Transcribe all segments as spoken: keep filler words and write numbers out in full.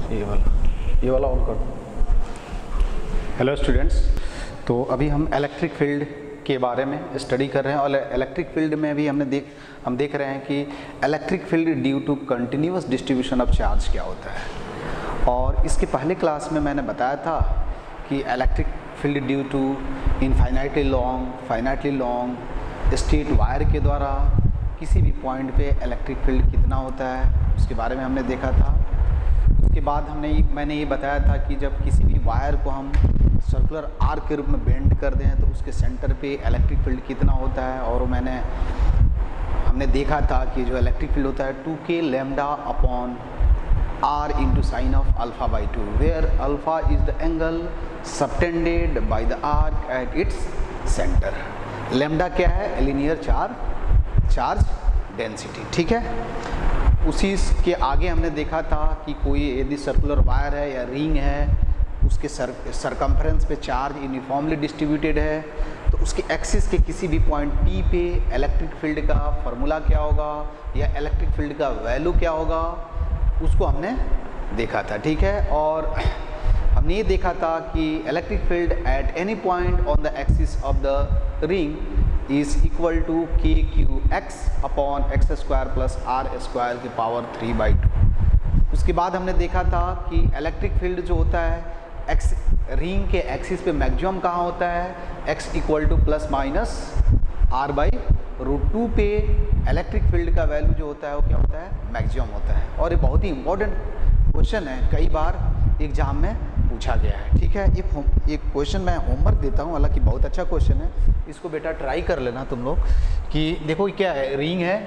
ये वाला ये वाला ऑन कर दो। हेलो स्टूडेंट्स, तो अभी हम इलेक्ट्रिक फील्ड के बारे में स्टडी कर रहे हैं और इलेक्ट्रिक फील्ड में भी हमने देख हम देख रहे हैं कि electric field due to continuous distribution of charge क्या होता है। और इसके पहले क्लास में मैंने बताया था कि electric field due to infinitely long finitely long straight wire के द्वारा किसी भी पॉइंट पे इलेक्ट्रिक फील्ड कितना होता है उसके बारे में हमने देखा था। उसके बाद हमने मैंने ये बताया था कि जब किसी भी वायर को हम सर्कुलर आर्क के रूप में बेंड कर दें तो उसके सेंटर पे इलेक्ट्रिक फील्ड कितना होता है। और मैंने हमने देखा था कि जो इलेक्ट्रिक फील्ड होता है two K lambda upon R into sine of alpha by two, where alpha is the angle subtended by the arc at its centre. Lambda क्या है? लीनियर चार्ज चार्ज डेंसिटी, ठीक है। उसी के आगे हमने देखा था कि कोई यदि सर्कुलर वायर है या रिंग है, उसके सर सरकम्फ्रेंस पे चार्ज यूनिफॉर्मली डिस्ट्रीब्यूटेड है, तो उसके एक्सिस के किसी भी पॉइंट P पे इलेक्ट्रिक फील्ड का फार्मूला क्या होगा या इलेक्ट्रिक फील्ड का वैल्यू क्या होगा, उसको हमने देखा था, ठीक है। और हमने ये देखा था कि electric field at any point on the axis of the ring is equal to K Q X upon X square plus are square की पावर थ्री बाई टू। उसके बाद हमने देखा था कि इलेक्ट्रिक फील्ड जो होता है एक्स रिंग के एक्सिस पे मैक्सिमम कहाँ होता है? X equal to plus minus R by root two पे इलेक्ट्रिक फील्ड का वैल्यू जो होता है वो क्या होता है? मैक्सिमम होता है। और ये बहुत ही इंपॉर्टेंट क्वेश्चन है, कई बार एग्जाम में पूछा गया है, ठीक है। एक एक क्वेश्चन मैं होमवर्क देता हूँ, हालांकि बहुत अच्छा क्वेश्चन है, इसको बेटा ट्राई कर लेना तुम लोग। कि देखो क्या है, रिंग है,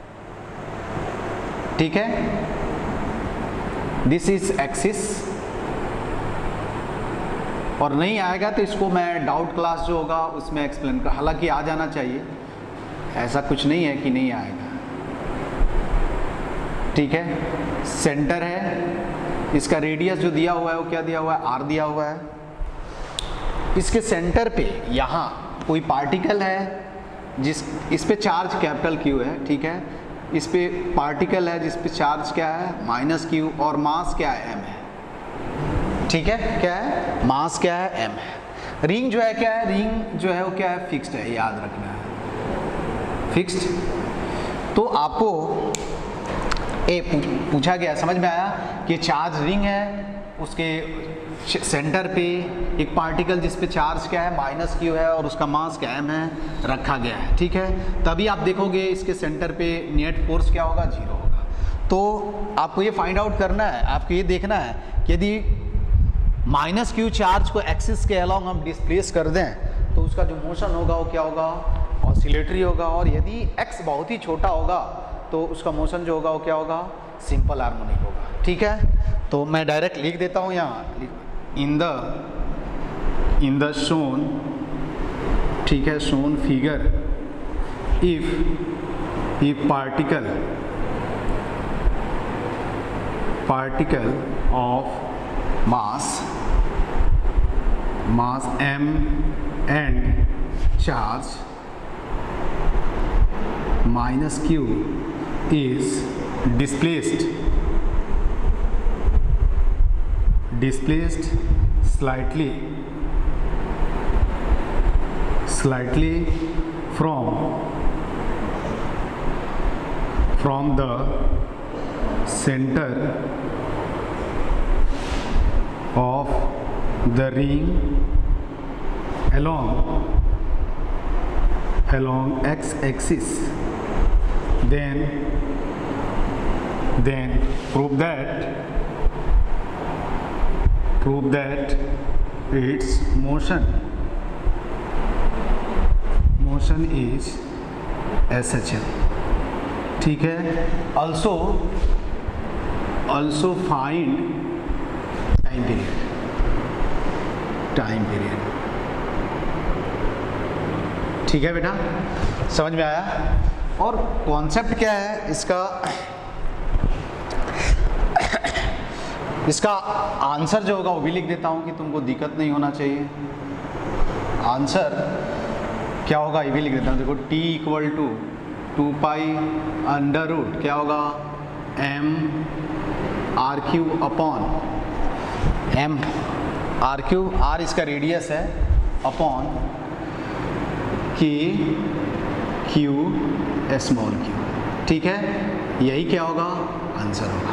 ठीक है, दिस इज एक्सिस, और नहीं आएगा तो इसको मैं डाउट क्लास जो होगा उसमें एक्सप्लेन कर, हालांकि आ जाना चाहिए, ऐसा कुछ नहीं है कि नहीं आएगा, ठीक है। सेंटर है, इसका रेडियस जो दिया हुआ है वो क्या दिया हुआ है? आर दिया हुआ है। इसके सेंटर पे यहाँ कोई पार्टिकल है जिस इस पे चार्ज कैपिटल क्यू है, ठीक है। इस पे पार्टिकल है जिस पे चार्ज क्या है? माइनस क्यू, और मास क्या है? एम है, ठीक है। क्या है? मास क्या है? एम है। रिंग जो है क्या है? रिंग जो है वो क्या है? फिक्स्ड है, याद रखना है, फिक्स्ड। तो आपको ए पूछा गया, समझ में आया कि चार्ज रिंग है, उसके सेंटर पे एक पार्टिकल जिस पे चार्ज क्या है? माइनस क्यू है, और उसका मास क्या एम है, रखा गया है, ठीक है। तभी आप देखोगे इसके सेंटर पे नेट फोर्स क्या होगा? जीरो होगा। तो आपको ये फाइंड आउट करना है, आपको ये देखना है कि यदि माइनस क्यू चार्ज को एक्सिस के अलॉन्ग हम डिस्प्लेस कर दें तो उसका जो मोशन होगा वो क्या होगा? ऑसिलेटरी होगा। और यदि एक्स बहुत ही छोटा होगा तो उसका मोशन जो होगा वो क्या होगा? सिंपल हार्मोनिक होगा, ठीक है। तो मैं डायरेक्ट लिख देता हूँ यहाँ, in the in the shown, ठीक है, shown figure, if if particle particle of mass mass m and charge minus q is displaced displaced slightly slightly from from the center of the ring along along x-axis, then then prove that prove that its motion motion is S H L, ठीक है। also also find time period time period ठीक है बेटा, समझ में आया। और concept क्या है इसका? इसका आंसर जो होगा वो भी लिख देता हूँ कि तुमको दिक्कत नहीं होना चाहिए। आंसर क्या होगा ये भी लिख देता हूँ, देखो t equal to two pi under root क्या होगा? m R Q upon M R cube, R इसका रेडियस है, upon K Q small Q. ठीक है, यही क्या होगा, आंसर होगा।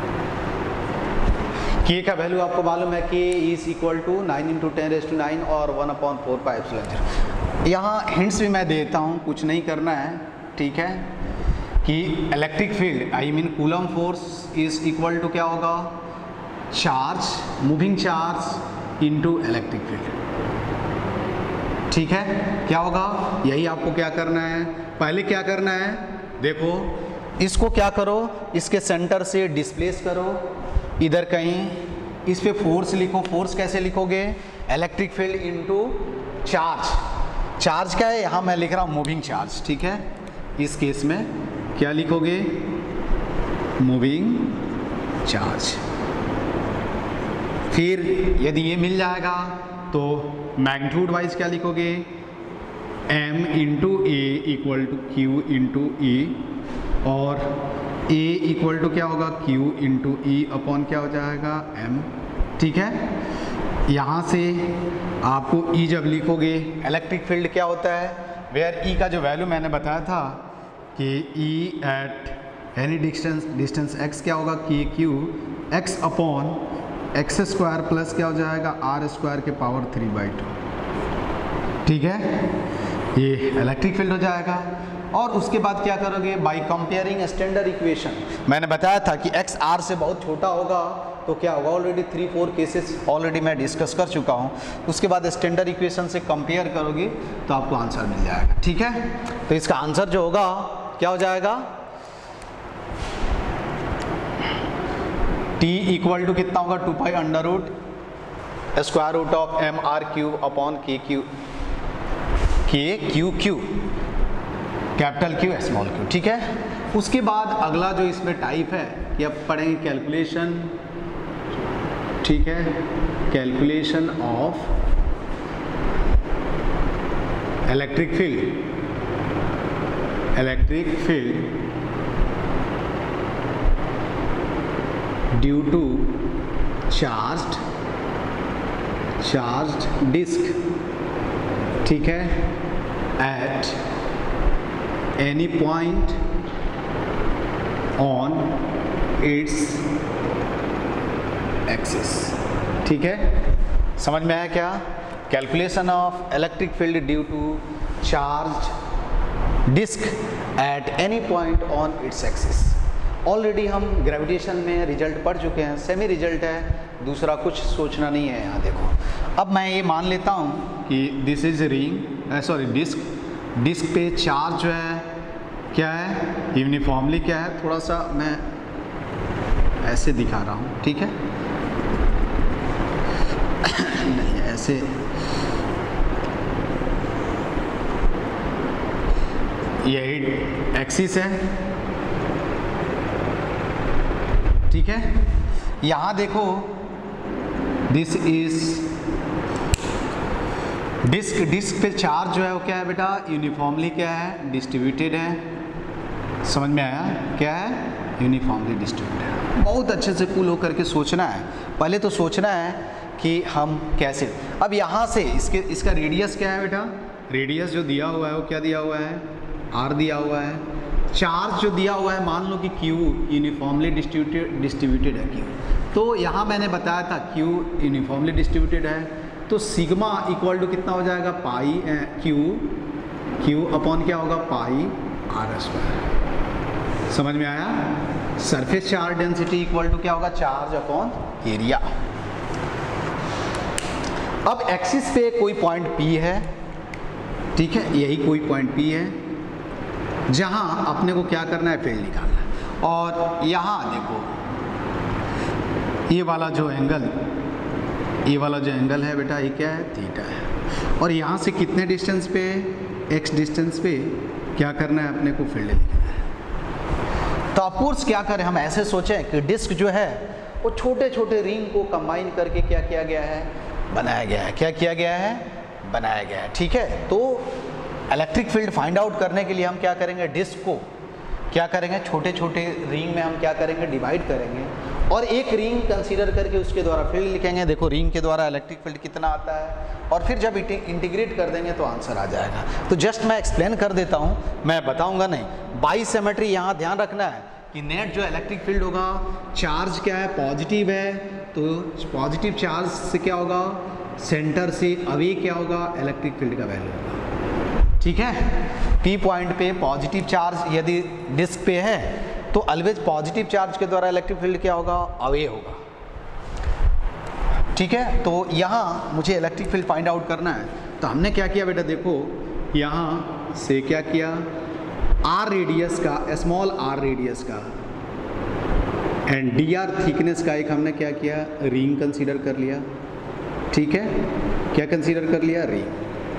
के का वैल्यू आपको मालूम है, K is equal to nine into ten raise to nine और one upon four pi epsilon zero. यहाँ हिंट्स भी मैं देता हूँ, कुछ नहीं करना है। ठीक है, कि electric field I mean coulomb force is equal to क्या होगा, charge, moving charge into electric field. ठीक है, क्या होगा, यही आपको क्या करना है। पहले क्या करना है, देखो इसको क्या करो, इसके सेंटर से डिस्प्लेस करो इधर कहीं, इस पे फोर्स लिखो। फोर्स कैसे लिखोगे, electric field into charge. Charge क्या है, यहाँ मैं लिख रहा हूँ मूविंग चार्ज। ठीक है, इस केस में क्या लिखोगे, मूविंग चार्ज। फिर यदि ये मिल जाएगा तो मैग्नीट्यूड वाइज क्या लिखोगे, m into A equal to Q into E, और a इक्वल टू क्या होगा, q इंटू ई अपॉन क्या हो जाएगा, m। ठीक है, यहाँ से आपको E जब लिखोगे, इलेक्ट्रिक फील्ड क्या होता है, वेयर E का जो वैल्यू मैंने बताया था कि E at any distance distance x क्या होगा, K Q X upon X square plus क्या हो जाएगा, आर स्क्वायर के पावर थ्री बाई टू। ठीक है, ये इलेक्ट्रिक फील्ड हो जाएगा। और उसके बाद क्या करोगे, बाय कंपेयरिंग स्टैंडर्ड इक्वेशन। मैंने बताया था कि x r से बहुत छोटा होगा तो क्या होगा, already three four cases already मैं डिस्कस कर चुका हूँ। उसके बाद स्टैंडर्ड इक्वेशन से कंपेयर करोगे तो आपको आंसर मिल जाएगा। ठीक है, तो इसका आंसर जो होगा क्या हो जाएगा, t इक्वल टू कितना होगा, two pi under root square root of M R cube upon K Q K Q Q capital Q small Q. ठीक है, उसके बाद अगला जो इसमें टाइप है कि अब पढ़ेंगे कैलकुलेशन। ठीक है, calculation of electric field electric field due to charged charged disc. ठीक है, at any point on its axis. ठीक है, समझ में आया क्या, calculation of electric field due to charge disc at any point on its axis. Already हम gravitation में रिजल्ट पढ़ चुके हैं, सेमी रिजल्ट है, दूसरा कुछ सोचना नहीं है। यहाँ देखो, अब मैं ये मान लेता हूँ कि this is ring sorry disc disc पे चार्ज जो है क्या है, यूनिफॉर्मली क्या है, थोड़ा सा मैं ऐसे दिखा रहा हूँ। ठीक है, नहीं ऐसे, यही एक्सिस है। ठीक है, यहाँ देखो दिस इज डिस्क डिस्क पे चार्ज जो है वो क्या है बेटा, यूनिफॉर्मली क्या है, डिस्ट्रीब्यूटेड है। समझ में आया, क्या है, यूनिफॉर्मली डिस्ट्रीब्यूटेड। बहुत अच्छे से पुल होकर के सोचना है, पहले तो सोचना है कि हम कैसे। अब यहाँ से इसके इसका रेडियस क्या है बेटा, रेडियस जो दिया हुआ है वो क्या दिया हुआ है, आर दिया हुआ है। चार्ज जो दिया हुआ है मान लो कि क्यू यूनिफॉर्मली डिस्ट्रीब्यूटेड डिस्ट्रीब्यूटेड है क्यू, तो यहाँ मैंने बताया था क्यू यूनिफॉर्मली डिस्ट्रीब्यूटेड है, तो सिग्मा इक्वल टू कितना हो जाएगा, पाई क्यू क्यू अपॉन क्या होगा, पाई आर स्क्वायर। समझ में आया, surface charge density equal to क्या होगा, चार्ज अपॉन एरिया। अब एक्सिस पे कोई पॉइंट पी है। ठीक है, यही कोई पॉइंट पी है जहां अपने को क्या करना है, फील्ड निकालना है। और यहाँ देखो ये वाला जो एंगल ये वाला जो एंगल है बेटा, ये क्या है, थीटा है। और यहाँ से कितने डिस्टेंस पे, एक्स डिस्टेंस पे क्या करना है, अपने को फील्ड लिखना है। तो ऑफकोर्स क्या करें, हम ऐसे सोचें कि डिस्क जो है वो छोटे छोटे रिंग को कंबाइन करके क्या किया गया है, बनाया गया है। क्या किया गया है, बनाया गया है। ठीक है, तो इलेक्ट्रिक फील्ड फाइंड आउट करने के लिए हम क्या करेंगे, डिस्क को क्या करेंगे, छोटे छोटे रिंग में हम क्या करेंगे, डिवाइड करेंगे। और एक रिंग कंसीडर करके उसके द्वारा फील्ड लिखेंगे। देखो रिंग के द्वारा इलेक्ट्रिक फील्ड कितना आता है, और फिर जब इंटीग्रेट कर देंगे तो आंसर आ जाएगा। तो जस्ट मैं एक्सप्लेन कर देता हूँ, मैं बताऊँगा नहीं। बाई सिमेट्री यहाँ ध्यान रखना है कि नेट जो इलेक्ट्रिक फील्ड होगा, चार्ज क्या है, पॉजिटिव है, तो पॉजिटिव चार्ज से क्या होगा, सेंटर से अवे क्या होगा, इलेक्ट्रिक फील्ड का वैल्यू होगा। ठीक है, पी पॉइंट पे पॉजिटिव चार्ज यदि डिस्क पे है तो ऑलवेज पॉजिटिव चार्ज के द्वारा इलेक्ट्रिक फील्ड क्या होगा, अवे होगा। ठीक है, तो यहाँ मुझे इलेक्ट्रिक फील्ड फाइंड आउट करना है। तो हमने क्या किया बेटा, देखो यहाँ से क्या किया, आर रेडियस का, स्मॉल आर रेडियस का एंड डी आर थिकनेस का एक हमने क्या किया, रिंग कंसीडर कर लिया। ठीक है, क्या कंसीडर कर लिया, रिंग।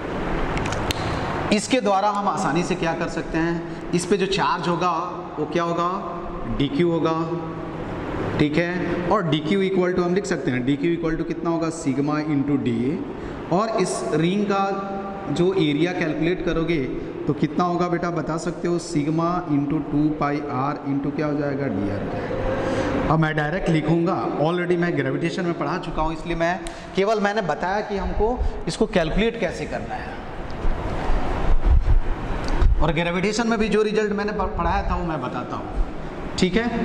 इसके द्वारा हम आसानी से क्या कर सकते हैं, इस पे जो चार्ज होगा वो क्या होगा, डी क्यू होगा। ठीक है, और डी क्यू इक्वल टू हम लिख सकते हैं, डी क्यू इक्वल टू कितना होगा, सिग्मा इंटू डी। और इस रिंग का जो एरिया कैलकुलेट करोगे तो कितना होगा बेटा, बता सकते हो, sigma into two pi R into क्या हो जाएगा, डी आर हो जाएगा। अब मैं डायरेक्ट लिखूंगा, ऑलरेडी मैं ग्रेविटेशन में पढ़ा चुका हूँ, इसलिए मैं केवल मैंने बताया कि हमको इसको कैलकुलेट कैसे करना है। और ग्रेविटेशन में भी जो रिजल्ट मैंने पढ़ाया था वो मैं बताता हूँ। ठीक है,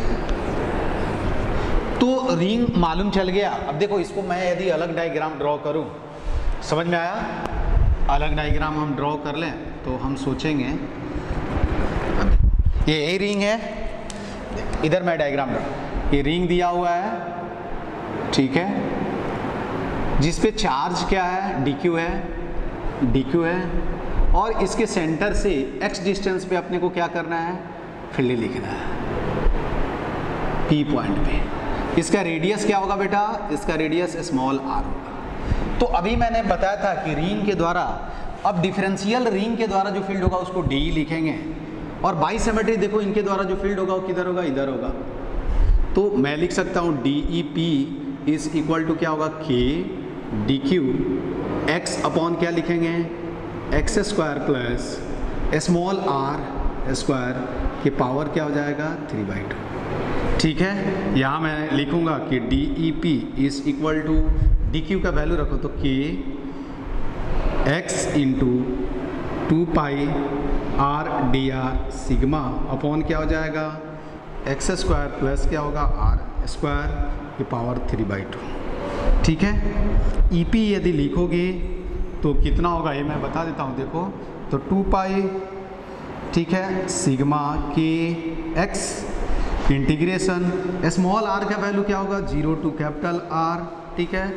तो रिंग मालूम चल गया। अब देखो इसको मैं यदि अलग डायग्राम ड्रॉ करूँ, समझ में आया, अलग डायग्राम हम ड्रॉ कर लें तो हम सोचेंगे, ये यही रिंग है, इधर मैं डायग्राम ड्रॉ, ये रिंग दिया हुआ है। ठीक है, जिस पे चार्ज क्या है, डी क्यू है, डी क्यू है, और इसके सेंटर से x डिस्टेंस पे अपने को क्या करना है, फील्ड लिखना है P पॉइंट पे। इसका रेडियस क्या होगा बेटा, इसका रेडियस स्मॉल r होगा। तो अभी मैंने बताया था कि रिंग के द्वारा, अब डिफरेंशियल रिंग के द्वारा जो फील्ड होगा उसको D लिखेंगे, और बाई सिमेट्री देखो इनके द्वारा जो फील्ड होगा वो किधर होगा, इधर होगा। तो मैं लिख सकता हूँ D E P is equal to क्या होगा, K D Q X upon क्या लिखेंगे, X square plus small are square की पावर क्या हो जाएगा, थ्री बाई टू। ठीक है, यहाँ मैं लिखूंगा कि d E P is equal to, d q का वैल्यू रखो तो k x into two pi r d r sigma upon क्या हो जाएगा, एक्स स्क्वायर प्लस क्या होगा, आर स्क्वायर की पावर थ्री बाई टू। ठीक है, ई पी यदि लिखोगे तो कितना होगा, ये मैं बता देता हूँ। देखो तो टू पाई, ठीक है, sigma k x integration small r का वैल्यू क्या होगा, जीरो टू कैपिटल आर। ठीक है,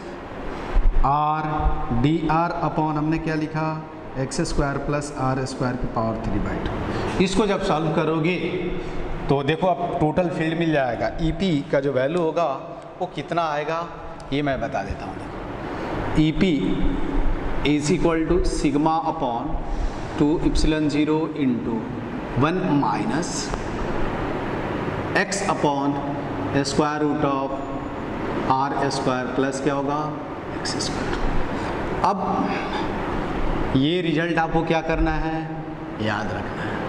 आर डी आर अपॉन हमने क्या लिखा, x square plus are square की पावर थ्री बाई टू। इसको जब सॉल्व करोगे तो देखो अब टोटल फील्ड मिल जाएगा। ई पी का जो वैल्यू होगा वो कितना आएगा, ये मैं बता देता हूँ। E P is equal to sigma upon two epsilon zero into one minus x upon square root of r square plus क्या होगा, एक्स स्क्वायर। अब ये रिजल्ट आपको क्या करना है, याद रखना है।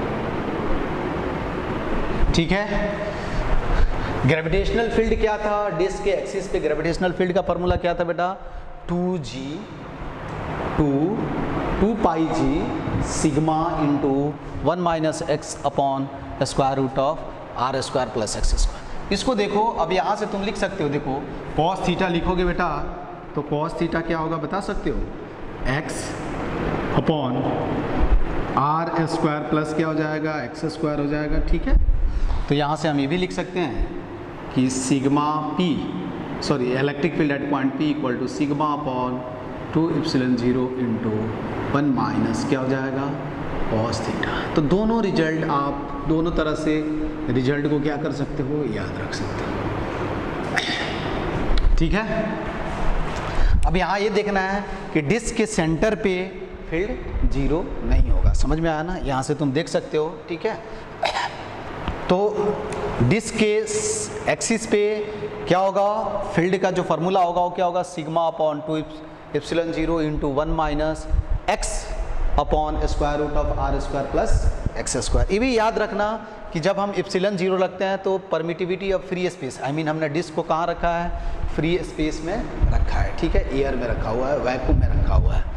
ठीक है, ग्रेविटेशनल फील्ड क्या था, डिस्क के एक्सिस पे ग्रेविटेशनल फील्ड का फॉर्मूला क्या था बेटा, two G two two pi G sigma into one minus x upon square root of r square plus x square. इसको देखो, अब यहाँ से तुम लिख सकते हो, देखो कॉस थीटा लिखोगे बेटा तो कॉस थीटा क्या होगा बता सकते हो, x upon are square plus क्या हो जाएगा, एक्स स्क्वायर हो जाएगा। ठीक है, तो यहाँ से हम ये भी लिख सकते हैं कि sigma P sorry electric field at point P equal to sigma upon two epsilon zero into one minus क्या हो जाएगा, कॉस थीटा। तो दोनों रिजल्ट आप दोनों तरह से रिजल्ट को क्या कर सकते हो, याद रख सकते हो। ठीक है, अब यहाँ ये देखना है कि डिस्क के सेंटर पे फील्ड जीरो नहीं होगा। समझ में आया ना, यहाँ से तुम देख सकते हो। ठीक है, तो डिस्क के एक्सिस पे क्या होगा, फील्ड का जो फॉर्मूला होगा वो क्या होगा, sigma upon two epsilon zero into one minus x upon square root of r square plus x square. ये भी याद रखना कि जब हम इप्सिलन जीरो रखते हैं तो permittivity of free space, I mean हमने डिस्क को कहाँ रखा है, फ्री स्पेस में रखा है, ठीक है, एयर में रखा हुआ है, वैक्यूम में रखा हुआ है।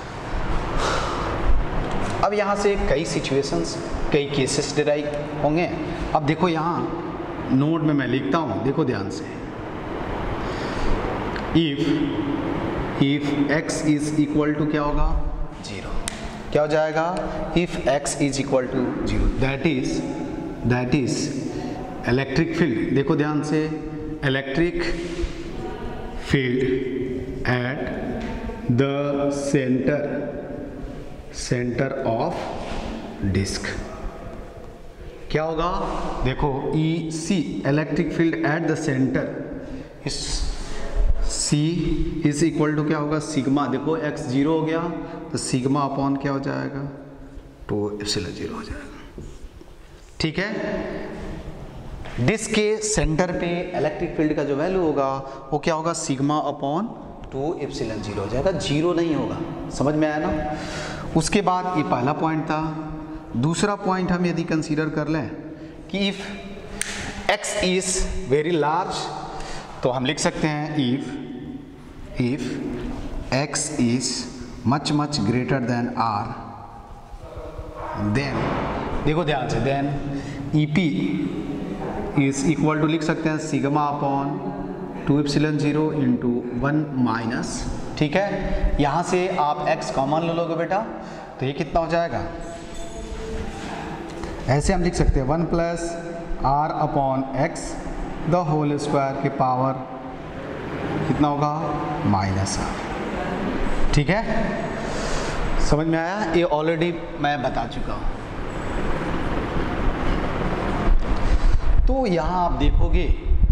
अब यहाँ से कई सिचुएशंस, कई केसेस डिराइव होंगे। अब देखो यहाँ नोट में मैं लिखता हूँ, देखो ध्यान से, if if x is equal to क्या होगा, जीरो, क्या हो जाएगा, if x is equal to zero, that is that is electric field, देखो ध्यान से, electric field at the centre centre of disc क्या होगा, देखो E C, electric field at the centre, इस C इज इक्वल टू क्या होगा, sigma, देखो x जीरो हो गया तो सिग्मा अपॉन क्या हो जाएगा, टू एप्सिलॉन जीरो हो जाएगा, ठीक है। डिस्क के सेंटर पे इलेक्ट्रिक फील्ड का जो वैल्यू होगा वो क्या होगा, sigma upon two epsilon zero हो जाएगा, जीरो नहीं होगा, समझ में आया ना। उसके बाद ये पहला पॉइंट था। दूसरा पॉइंट हम यदि कंसीडर कर लें कि if x is very large, तो हम लिख सकते हैं if if x is much much greater than r, then देखो ध्यान से, then ep is equal to लिख सकते हैं sigma upon two epsilon zero into one minus, ठीक है। यहाँ से आप x कॉमन ले लोगे बेटा, तो ये कितना हो जाएगा, ऐसे हम लिख सकते हैं one plus r upon x the whole square के पावर कितना होगा, माइनस आर, ठीक है, समझ में आया। ये ऑलरेडी मैं बता चुका हूं। तो यहां आप देखोगे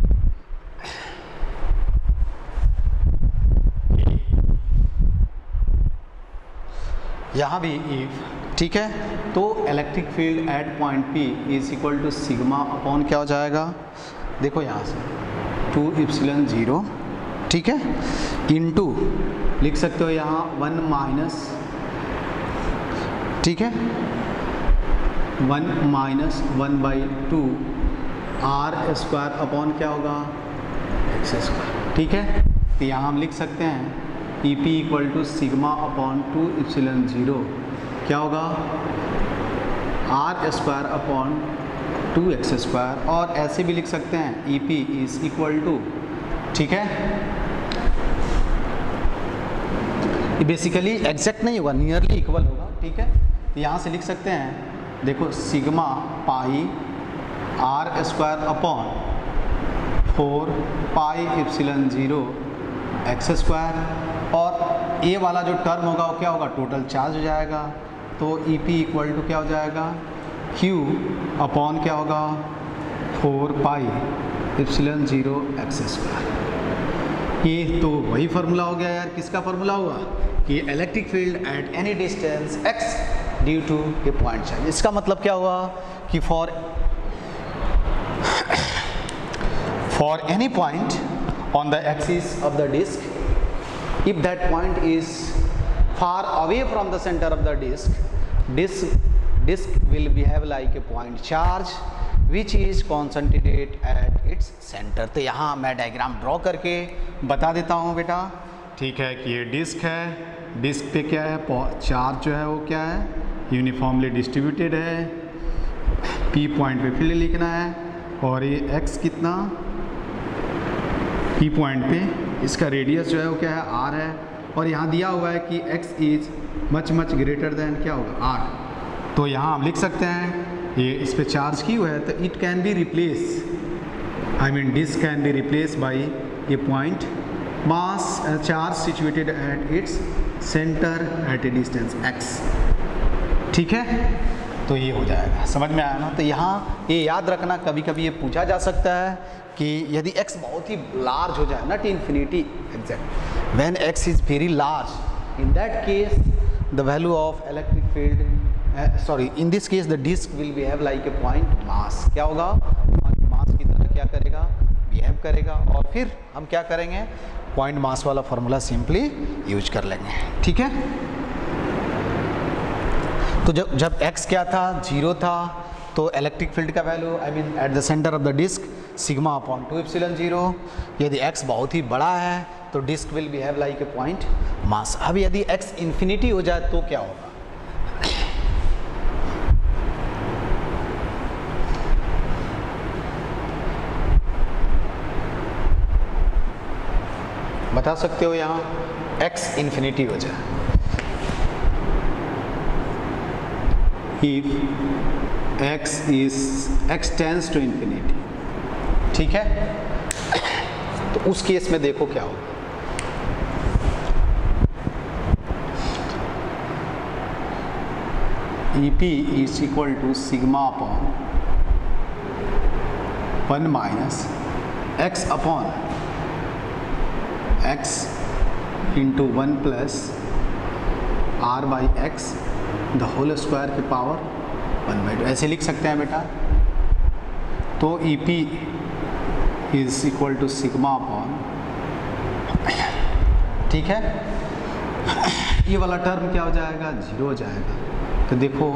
यहां भी इफ, ठीक है, तो electric field at point P is equal to sigma upon क्या हो जाएगा, देखो यहां से टू एप्सिलॉन जीरो, ठीक है, इनटू लिख सकते हो यहाँ वन माइनस, ठीक है, one minus one by two r square upon क्या होगा, एक्स स्क्वायर, ठीक है। तो यहाँ हम लिख सकते हैं E P equal to sigma upon two epsilon zero क्या होगा, r square upon two x square, और ऐसे भी लिख सकते हैं E P is equal to, ठीक है, ये बेसिकली एग्जैक्ट नहीं होगा, नियरली इक्वल होगा, ठीक है। तो यहाँ से लिख सकते हैं, देखो sigma pi r square upon four pi epsilon zero x square, और ए वाला जो टर्म होगा वो क्या होगा, टोटल चार्ज हो जाएगा, तो ई पी इक्वल टू क्या हो जाएगा, क्यू अपॉन क्या होगा, four pi epsilon zero x square. ये तो वही फार्मूला हो गया यार, किसका फार्मूला हुआ कि electric field at any distance x due to a point charge. इसका मतलब क्या हुआ कि for for any point on the axis of the disc, if that point is far away from the centre of the disc, disc disc will behave like a point charge which is concentrated at its centre. तो यहाँ मैं diagram draw करके बता देता हूँ बेटा, ठीक है, कि ये डिस्क है, डिस्क पे क्या है, चार्ज जो है वो क्या है, यूनिफॉर्मली डिस्ट्रीब्यूटेड है, पी पॉइंट पे फील्ड लिखना है, और ये एक्स कितना, पी पॉइंट पे इसका रेडियस जो है वो क्या है, आर है, और यहाँ दिया हुआ है कि x is much much greater than क्या होगा, आर। तो यहाँ हम लिख सकते हैं ये इस पे चार्ज क्यू है, तो it can be replace, I mean disc can be replace by a point mass charge situated at its centre at a distance x, ठीक है। तो ये हो जाएगा, समझ में आया ना। तो यहाँ ये याद रखना, कभी कभी ये पूछा जा सकता है कि यदि x बहुत ही लार्ज हो जाए, not infinity exact, when x is very large, in that case the value of electric field, sorry in this case the disc will behave like a point mass, क्या होगा, पॉइंट मास की तरह क्या करेगा, behave करेगा, और फिर हम क्या करेंगे, पॉइंट मास वाला फॉर्मूला सिंपली यूज कर लेंगे, ठीक है। तो जब जब x क्या था, जीरो था, तो तो इलेक्ट्रिक फील्ड का value I mean at the centre of the disc sigma upon two epsilon zero. यदि x बहुत ही बड़ा है तो disc will behave like a point mass. अब यदि x इन्फिनिटी हो जाए तो क्या होगा? बता सकते हो यहाँ x इन्फिनिटी हो जाए। If x is x tends to infinity, ठीक है, तो उस केस में देखो क्या होगा। E P is equal to sigma upon one minus x upon x into one plus r by x the whole square की पावर वन बाई टू, ऐसे लिख सकते हैं बेटा। तो E P is equal to sigma upon, ठीक है, ये वाला टर्म क्या हो जाएगा? जीरो हो जाएगा। तो देखो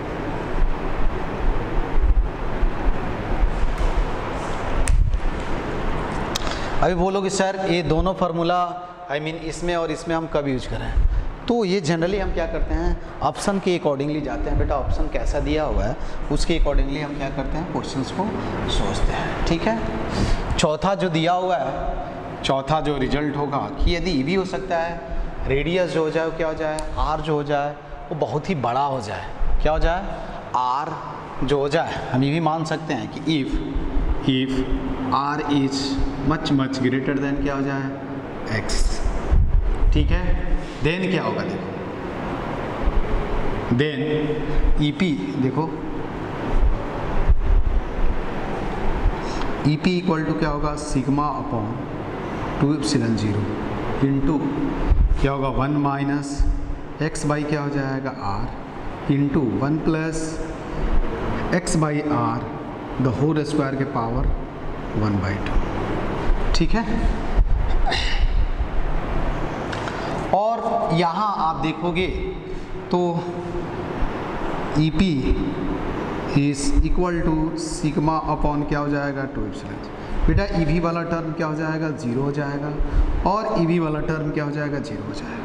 अभी बोलोगे सर ये दोनों फार्मूला आई मीन इसमें और इसमें हम कब यूज करें? तो ये जनरली हम क्या करते हैं, ऑप्शन के अकॉर्डिंगली जाते हैं। बेटा ऑप्शन कैसा दिया हुआ है उसके अकॉर्डिंगली हम क्या करते हैं, क्वेश्चंस को सोचते हैं, ठीक है। चौथा जो दिया हुआ है, चौथा जो रिजल्ट होगा कि यदि ये भी हो सकता है रेडियस जो हो जाए वो क्या हो जाए, आर जो हो जाए वो बहुत ही बड़ा हो जाए। क्या हो जाए? आर जो हो जाए। हम ये भी मान सकते हैं कि if if r is much much greater than क्या हो जाए, एक्स, ठीक है। देन क्या होगा देखो, देन ई पी देखो, ई पी इक्वल टू क्या होगा, sigma upon two epsilon zero into क्या होगा, वन माइनस एक्स बाई क्या हो जाएगा, r into one plus x by r the whole square के पावर वन बाई टू, ठीक है। और यहाँ आप देखोगे तो E P is equal to sigma upon क्या हो जाएगा, टू एप्सिलॉन। बेटा ई वी वाला टर्म क्या हो जाएगा, जीरो हो जाएगा, और ई वी वाला टर्म क्या हो जाएगा, जीरो हो जाएगा।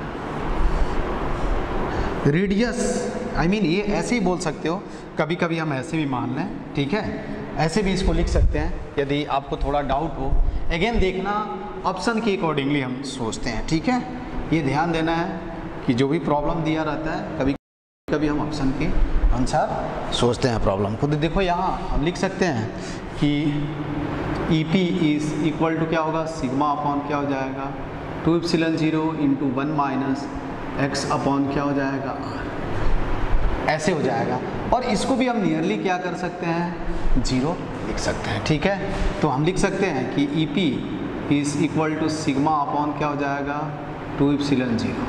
रेडियस आई मीन ये ऐसे ही बोल सकते हो, कभी कभी हम ऐसे भी मान लें, ठीक है, ऐसे भी इसको लिख सकते हैं यदि आपको थोड़ा डाउट हो। अगेन देखना ऑप्शन के अकॉर्डिंगली हम सोचते हैं, ठीक है। ये ध्यान देना है कि जो भी प्रॉब्लम दिया रहता है कभी कभी हम ऑप्शन के अनुसार सोचते हैं प्रॉब्लम को। तो देखो यहाँ हम लिख सकते हैं कि E P is equal to क्या होगा, सिग्मा अपॉन क्या हो जाएगा, two epsilon zero into one minus x upon क्या हो जाएगा, आर, ऐसे हो जाएगा। और इसको भी हम नियरली क्या कर सकते हैं, जीरो लिख सकते हैं, ठीक है। तो हम लिख सकते हैं कि E P is equal to sigma upon क्या हो जाएगा, टू एप्सिलॉन जीरो,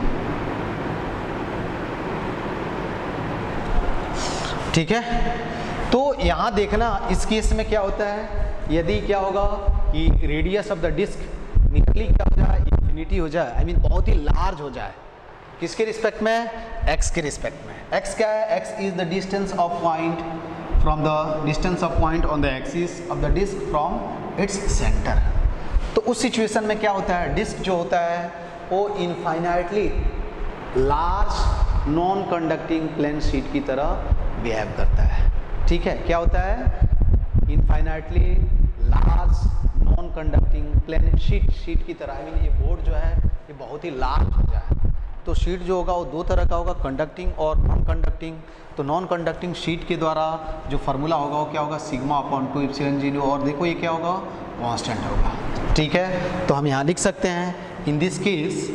ठीक है। तो यहाँ देखना इस केस में क्या होता है, यदि क्या होगा कि रेडियस ऑफ द डिस्क निकली क्या हो जाए, इन्फिनिटी हो जाए, आई मीन बहुत ही लार्ज हो जाए, किसके रिस्पेक्ट में, एक्स के रिस्पेक्ट में। एक्स क्या है, x is the distance of point from the distance of point on the axis of the disc from its centre. तो उस सिचुएशन में क्या होता है, डिस्क जो होता है वो infinitely large non conducting plane sheet की तरह बिहेव करता है, ठीक है। क्या होता है, infinitely large non conducting plane sheet, sheet की तरह। आई मीन ये बोर्ड जो है ये बहुत ही लार्ज हो जाए, तो शीट जो होगा वो दो तरह का होगा, कंडक्टिंग और नॉन कंडक्टिंग। तो नॉन कंडक्टिंग शीट के द्वारा जो फार्मूला होगा वो क्या होगा, sigma upon two epsilon zero, और देखो ये क्या होगा, कांस्टेंट होगा, ठीक है। तो हम यहाँ लिख सकते हैं in this case,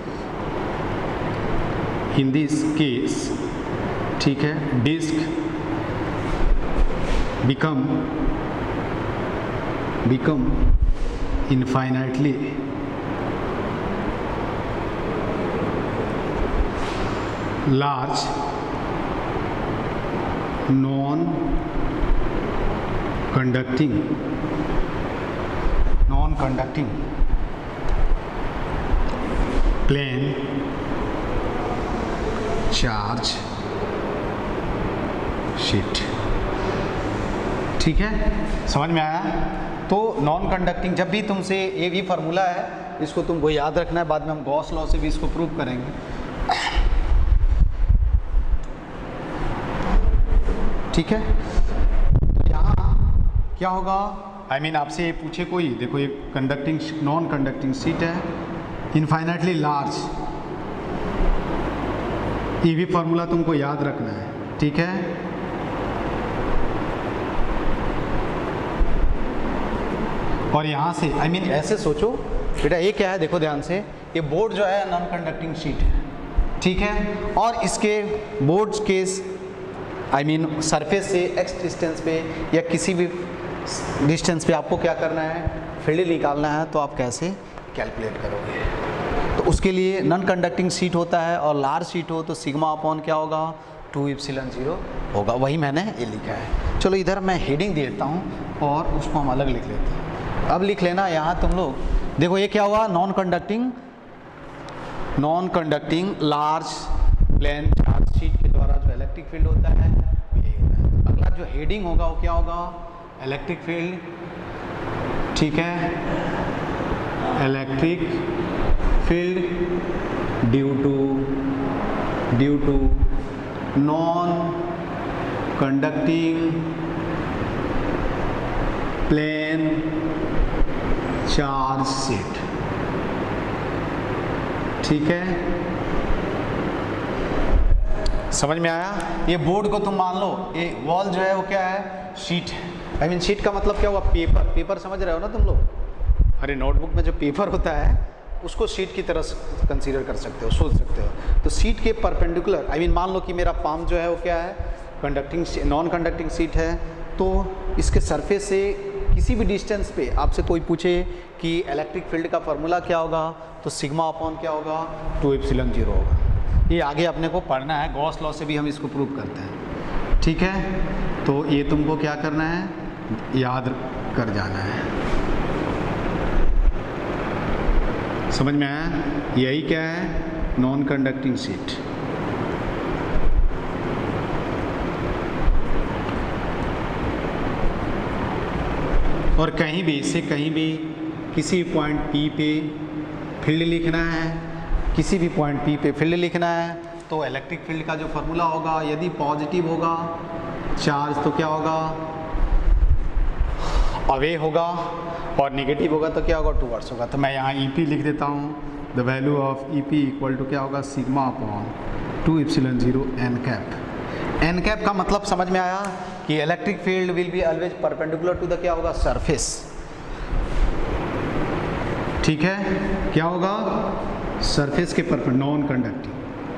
in this case, ठीक है, disc become become infinitely large non conducting non conducting plane charge sheet, ठीक है, समझ में आया? तो नॉन कंडक्टिंग, जब भी तुमसे ये भी फार्मूला है, इसको तुमको याद रखना है, बाद में हम गॉस लॉ से भी इसको प्रूव करेंगे। ठीक है, तो यहाँ क्या होगा, आई I मीन mean, आपसे ये पूछे कोई, देखो ये कंडक्टिंग नॉन कंडक्टिंग शीट है, इनफाइनाइटली लार्ज, ये भी फार्मूला तुमको याद रखना है। ठीक है, और यहाँ से आई I मीन mean, ऐसे सोचो बेटा, ये क्या है, देखो ध्यान से, ये बोर्ड जो है नॉन कंडक्टिंग शीट है। ठीक है, और इसके बोर्ड के आई मीन सरफेस से एक्स डिस्टेंस पे या किसी भी डिस्टेंस पे आपको क्या करना है, फील्ड निकालना है। तो आप कैसे कैलकुलेट करोगे? तो उसके लिए नॉन कंडक्टिंग शीट होता है और लार्ज शीट हो तो सिग्मा अपॉन क्या होगा, टू इप्सिलॉन जीरो होगा। वही मैंने ये लिखा है। चलो इधर मैं हेडिंग देता हूँ और उसको हम अलग लिख लेते हैं। अब लिख लेना यहाँ तुम लोग, देखो ये क्या हुआ, non conducting non conducting large plane charge sheet के द्वारा जो इलेक्ट्रिक फील्ड होता है यही होता है। अगला जो हेडिंग होगा वो क्या होगा, इलेक्ट्रिक फील्ड। ठीक है, electric field due to due to non conducting plane charge sheet. ठीक है, समझ में आया? ये बोर्ड को तुम मान लो, ये वॉल जो है वो क्या है, शीट है। आई मीन शीट का मतलब क्या हुआ, पेपर। पेपर समझ रहे हो ना तुम लोग? अरे नोटबुक में जो पेपर होता है उसको शीट की तरह कंसीडर कर सकते हो, सोच सकते हो। तो शीट के परपेंडिकुलर, आई मीन मान लो कि मेरा पाम जो है वो क्या है, कंडक्टिंग नॉन कंडक्टिंग शीट है। तो इसके सरफेस से किसी भी डिस्टेंस पे आपसे कोई पूछे कि इलेक्ट्रिक फील्ड का फार्मूला क्या होगा, तो सिग्मा अपॉन क्या होगा, टू एप्सिलॉन जीरो होगा। ये आगे अपने को पढ़ना है, गॉस लॉ से भी हम इसको प्रूव करते हैं। ठीक है, तो ये तुमको क्या करना है, याद कर जाना है। समझ में आया? यही क्या है, नॉन कंडक्टिंग शीट। और कहीं भी इससे कहीं भी किसी पॉइंट P पे फील्ड लिखना है, किसी भी पॉइंट P पे फील्ड लिखना है, तो इलेक्ट्रिक फील्ड का जो फार्मूला होगा, यदि पॉजिटिव होगा चार्ज तो क्या होगा, अवे होगा, और नेगेटिव होगा तो क्या होगा, टूवर्ड्स होगा। तो मैं यहाँ E P लिख देता हूँ, the value of E P equal to क्या होगा, sigma upon two epsilon zero n cap. N cap का मतलब समझ में आया कि electric field will be always perpendicular to the क्या होगा, सरफेस। ठीक है, क्या होगा, सरफेस के परपेंडिकुलर, नॉन कंडक्टिंग।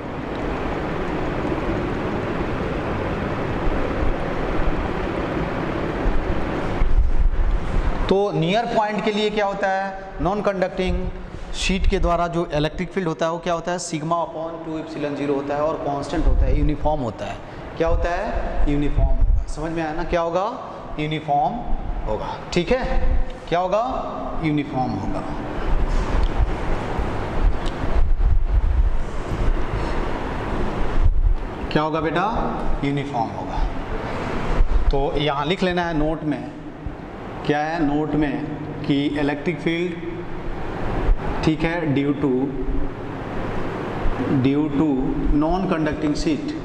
तो नियर पॉइंट के लिए क्या होता है, नॉन कंडक्टिंग शीट के द्वारा जो इलेक्ट्रिक फील्ड होता है वो क्या होता है, sigma upon two epsilon zero होता है, और कांस्टेंट होता है, यूनिफॉर्म होता है। क्या होता है, यूनिफॉर्म होगा। समझ में आया ना? क्या होगा, यूनिफॉर्म होगा। ठीक है, क्या होगा, यूनिफॉर्म होगा। क्या होगा बेटा, यूनिफॉर्म होगा। तो यहाँ लिख लेना है नोट में, क्या है नोट में, कि इलेक्ट्रिक फील्ड, ठीक है, due to due to non conducting sheet,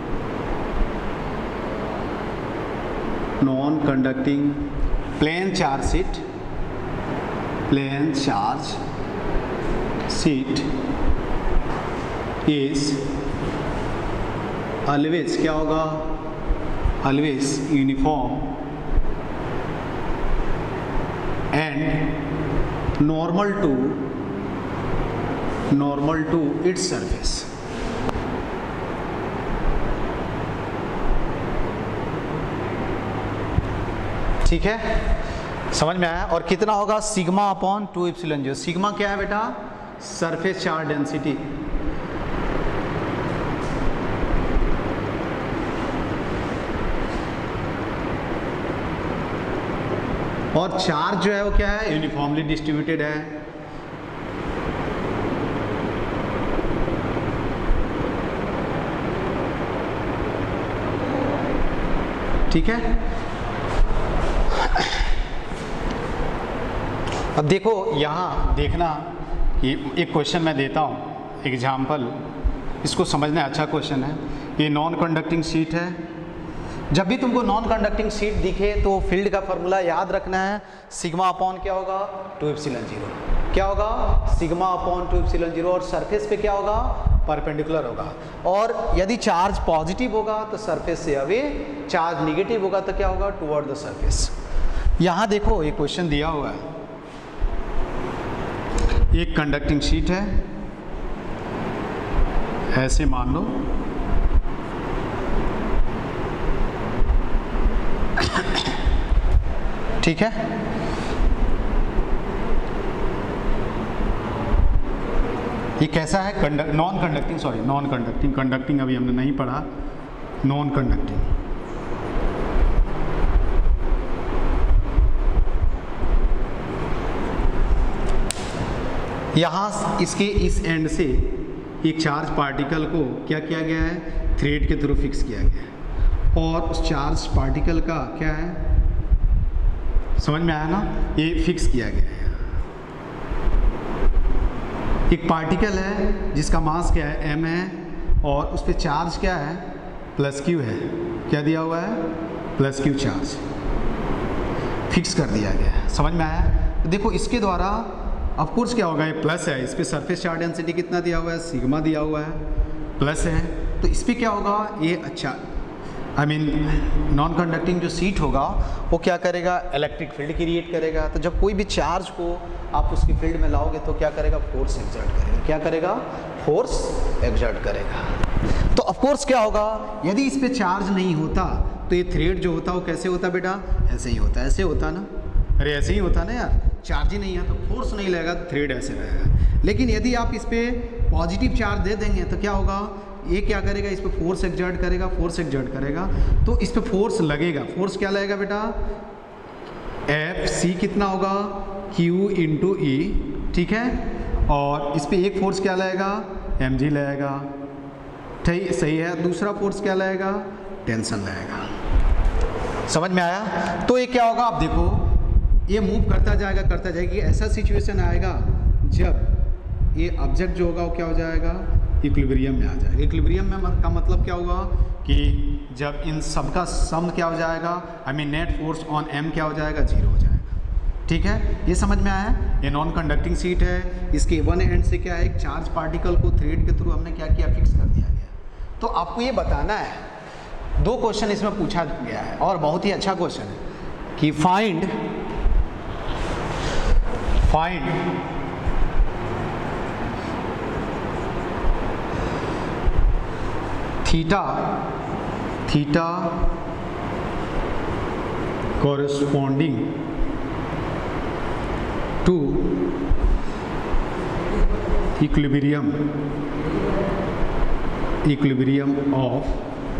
non conducting plane charge sheet, plane charge sheet is always क्या होगा, always uniform and normal to normal to its surface. ठीक है, समझ में आया? और कितना होगा, sigma upon two epsilon zero. Sigma क्या है बेटा, सरफेस चार्ज डेंसिटी। और चार्ज जो है वो क्या है, यूनिफॉर्मली डिस्ट्रीब्यूटेड है। ठीक है, अब देखो यहाँ देखना कि एक क्वेश्चन मैं देता हूँ एग्जाम्पल, इसको समझना अच्छा क्वेश्चन है। ये नॉन कंडक्टिंग शीट है। जब भी तुमको नॉन कंडक्टिंग शीट दिखे तो फील्ड का फॉर्मूला याद रखना है, सिग्मा अपॉन क्या होगा, टू एप्सिलॉन जीरो। क्या होगा, sigma upon two epsilon zero. और सरफेस पे क्या होगा, परपेंडिकुलर होगा। और यदि चार्ज पॉजिटिव होगा तो सरफेस से अवे, चार्ज निगेटिव होगा तो क्या होगा, टुवर्ड द सरफेस। यहाँ देखो ये क्वेश्चन दिया हुआ है, एक कंडक्टिंग शीट है, ऐसे मान लो, ठीक है। ये कैसा है, conduct non conducting, sorry non conducting, conducting अभी हमने नहीं पढ़ा, नॉन कंडक्टिंग। यहाँ इसके इस एंड से एक चार्ज पार्टिकल को क्या किया गया है, थ्रेड के थ्रू फिक्स किया गया है। और उस चार्ज पार्टिकल का क्या है, समझ में आया ना, ये फिक्स किया गया है। एक पार्टिकल है जिसका मास क्या है, m है, और उस पर चार्ज क्या है, प्लस क्यू है। क्या दिया हुआ है, प्लस क्यू चार्ज फिक्स कर दिया गया है। समझ में आया। तो देखो इसके द्वारा ऑफ कोर्स क्या होगा, ये प्लस है, इस पर सरफेस चार्ज डेंसिटी कितना दिया हुआ है, सिग्मा दिया हुआ है, प्लस है। तो इस पर क्या होगा, ये अच्छा आई मीन नॉन कंडक्टिंग जो सीट होगा वो क्या करेगा, इलेक्ट्रिक फील्ड क्रिएट करेगा। तो जब कोई भी चार्ज को आप उसकी फील्ड में लाओगे तो क्या करेगा, फोर्स एक्सर्ट करेगा। क्या करेगा, फोर्स एक्सर्ट करेगा। तो ऑफ कोर्स क्या होगा, यदि इस पे चार्ज नहीं होता तो ये थ्रेड जो होता वो कैसे होता बेटा, ऐसे ही होता, ऐसे होता ना, अरे ऐसे ही होता ना यार, चार्ज ही नहीं है तो फोर्स नहीं लगेगा तो थ्रेड ऐसे रहेगा। लेकिन यदि आप इस पर पॉजिटिव चार्ज दे देंगे तो क्या होगा, ये क्या करेगा, इस पर फोर्स एक्सर्ट करेगा, फोर्स एक्सर्ट करेगा तो इस पर फोर्स लगेगा। फोर्स क्या लगेगा बेटा, एफ सी कितना होगा, क्यू इंटू ई, ठीक है। और इस पर एक फोर्स क्या लगेगा, एम जी लगेगा, ठीक सही है। दूसरा फोर्स क्या लगेगा, टेंशन लगेगा। समझ में आया। तो ये क्या होगा, आप देखो ये मूव करता जाएगा करता जाएगा, ऐसा सिचुएशन आएगा जब ये ऑब्जेक्ट जो होगा वो क्या हो जाएगा, इक्विलिब्रियम में आ जाएगा। इक्विलिब्रियम में का मतलब क्या होगा कि जब इन सब का सम क्या हो जाएगा, I mean net force on M क्या हो जाएगा, जीरो हो जाएगा। ठीक है, ये समझ में आया। ये नॉन कंडक्टिंग सीट है, इसके वन एंड से क्या है, एक चार्ज पार्टिकल को थ्रेड के थ्रू हमने क्या किया, फिक्स कर दिया गया। तो आपको ये बताना है, दो क्वेश्चन इसमें पूछा गया है और बहुत ही अच्छा क्वेश्चन है कि find find theta theta corresponding to equilibrium equilibrium of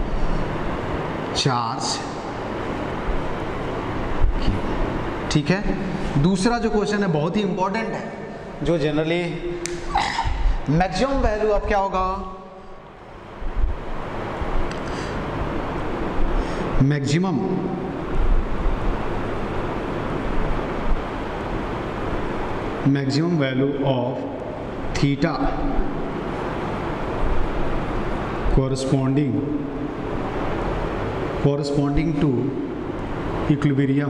charge। ठीक है। दूसरा जो क्वेश्चन है बहुत ही इंपॉर्टेंट है, जो जनरली मैक्सिमम वैल्यू अब क्या होगा, maximum maximum value of theta corresponding corresponding to equilibrium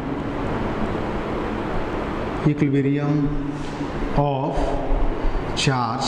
equilibrium of charge।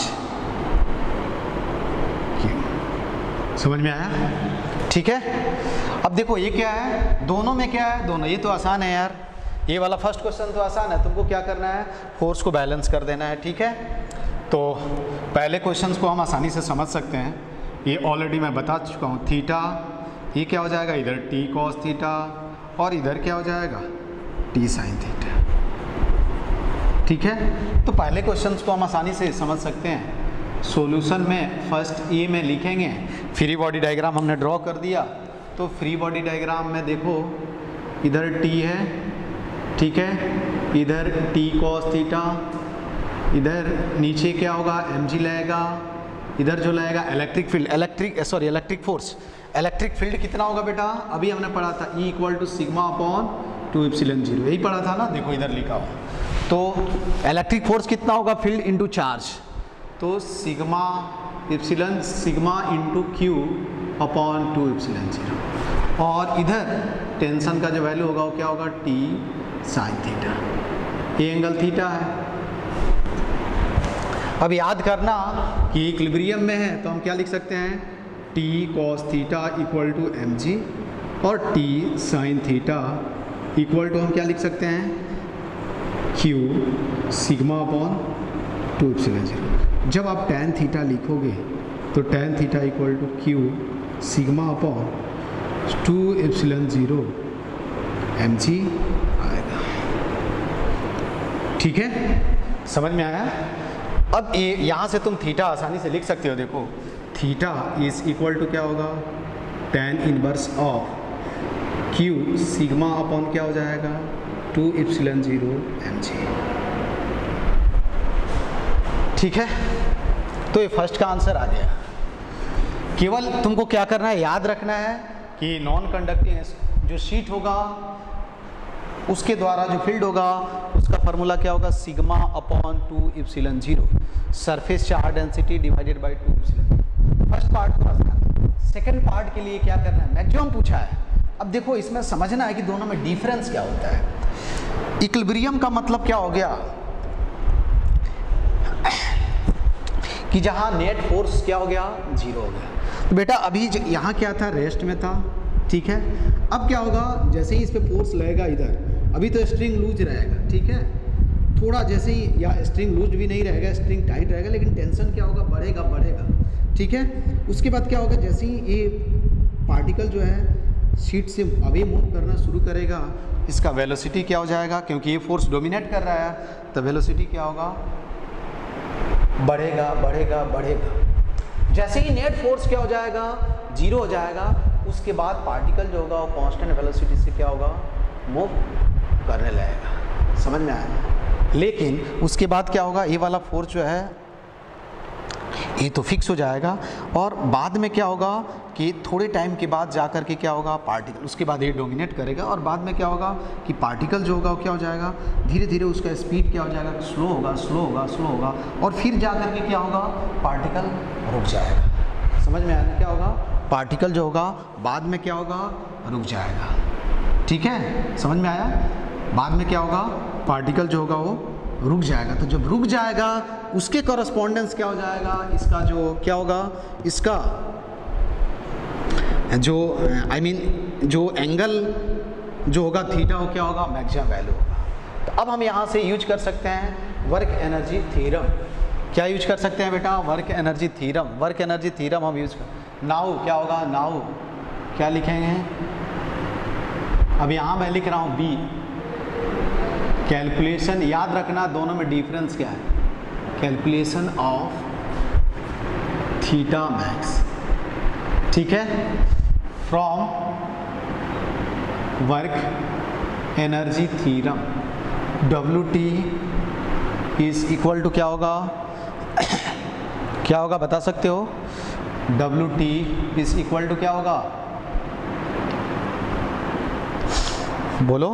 समझ में आया। ठीक है। अब देखो ये क्या है, दोनों में क्या है, दोनों, ये तो आसान है यार, ये वाला फर्स्ट क्वेश्चन तो आसान है, तुमको क्या करना है, फोर्स को बैलेंस कर देना है। ठीक है, तो पहले क्वेश्चंस को हम आसानी से समझ सकते हैं। ये ऑलरेडी मैं बता चुका हूँ, थीटा ये क्या हो जाएगा, इधर टी कॉस थीटा और इधर क्या हो जाएगा, टी साइन थीटा। ठीक है, तो पहले क्वेश्चंस को हम आसानी से समझ सकते हैं। सॉल्यूशन में फर्स्ट ए में लिखेंगे, फ्री बॉडी डायग्राम हमने ड्रॉ कर दिया। तो फ्री बॉडी डायग्राम में देखो इधर टी है, ठीक है, इधर टी कॉस थीटा, इधर नीचे क्या होगा, एम जी लगेगा, इधर जो लगेगा electric field, electric sorry electric force, electric field कितना होगा बेटा, अभी हमने पढ़ा था E equal to sigma upon two epsilon zero, यही पढ़ा था ना, देखो इधर लिखा हुआ। तो इलेक्ट्रिक फोर्स कितना होगा फील्ड इंटू चार्ज, तो sigma epsilon sigma into Q upon two epsilon zero, और इधर टेंशन का जो वैल्यू होगा वो क्या होगा टी साइन थीटा, ये एंगल थीटा है। अब याद करना कि इक्विलिब्रियम में है तो हम क्या लिख सकते हैं, T cos theta equal to M G, और T sine theta equal to हम क्या लिख सकते हैं, Q sigma upon two epsilon zero. जब आप टैन थीटा लिखोगे तो tan theta equal to Q sigma upon two epsilon zero M G आएगा। ठीक है, समझ में आया। अब ये यहाँ से तुम थीटा आसानी से लिख सकते हो, देखो थीटा इज इक्वल टू क्या होगा, tan inverse of Q sigma upon क्या हो जाएगा, two epsilon zero M G. ठीक है, तो ये फर्स्ट का आंसर आ गया। केवल तुमको क्या करना है, याद रखना है कि नॉन कंडक्टिंग जो शीट होगा उसके द्वारा जो फील्ड होगा उसका फार्मूला क्या होगा, sigma upon two epsilon zero, surface charge density divided by two epsilon. First part को आसान। सेकंड पार्ट के लिए क्या करना है, मैक्सिमम पूछा है। अब देखो इसमें समझना है कि दोनों में डिफरेंस क्या होता है। इक्विलिब्रियम का मतलब क्या हो गया कि जहां नेट फोर्स क्या हो गया, जीरो हो गया। तो बेटा अभी यहाँ क्या था, रेस्ट में था, ठीक है। अब क्या होगा, जैसे ही इस पे फोर्स लगेगा इधर, अभी तो स्ट्रिंग लूज रहेगा, ठीक है, थोड़ा जैसे ही, या स्ट्रिंग लूज भी नहीं रहेगा, स्ट्रिंग टाइट रहेगा, लेकिन टेंशन क्या होगा, बढ़ेगा बढ़ेगा, ठीक है। उसके बाद क्या होगा, जैसे ही ये पार्टिकल जो है शीट से अवे मूव करना शुरू करेगा, इसका वेलोसिटी क्या हो जाएगा, क्योंकि ये फोर्स डोमिनेट कर रहा है तो वेलोसिटी क्या होगा, बढ़ेगा बढ़ेगा बढ़ेगा। जैसे ही नेट फोर्स क्या हो जाएगा, जीरो हो जाएगा, उसके बाद पार्टिकल जो होगा वो कांस्टेंट वेलोसिटी से क्या होगा, मूव करने लगेगा। समझ में आया। लेकिन उसके बाद क्या होगा, ये वाला फोर्स जो है ये तो फिक्स हो जाएगा, और बाद में क्या होगा कि थोड़े टाइम के बाद जा कर के क्या होगा, पार्टिकल उसके बाद ये डोमिनेट करेगा, और बाद में क्या होगा कि पार्टिकल जो होगा वो क्या हो जाएगा, धीरे धीरे उसका स्पीड क्या हो जाएगा, स्लो होगा स्लो होगा स्लो होगा, और फिर जा कर के क्या होगा, पार्टिकल रुक जाएगा। समझ में आया, क्या होगा, पार्टिकल जो होगा बाद में क्या होगा, रुक जाएगा। ठीक है, समझ में आया। बाद में क्या होगा, पार्टिकल जो होगा वो रुक जाएगा। तो जब रुक जाएगा उसके कॉरस्पॉन्डेंस क्या हो जाएगा, इसका जो क्या होगा, इसका जो आई I मीन mean, जो एंगल जो होगा थीटा, वो क्या होगा, मैक्सिमम वैल्यू होगा। तो अब हम यहाँ से यूज कर सकते हैं वर्क एनर्जी थ्योरम। क्या यूज कर सकते हैं बेटा, work energy theorem. Work energy theorem हम यूज कर, नाउ क्या होगा, नाउ क्या लिखेंगे, अब यहाँ मैं लिख रहा हूँ बी, कैलकुलेशन, याद रखना दोनों में डिफरेंस क्या है, कैलकुलेशन ऑफ थीटा मैक्स, ठीक है, from work energy theorem, W T is equal to क्या होगा, क्या होगा बता सकते हो, W T is equal to क्या होगा, बोलो,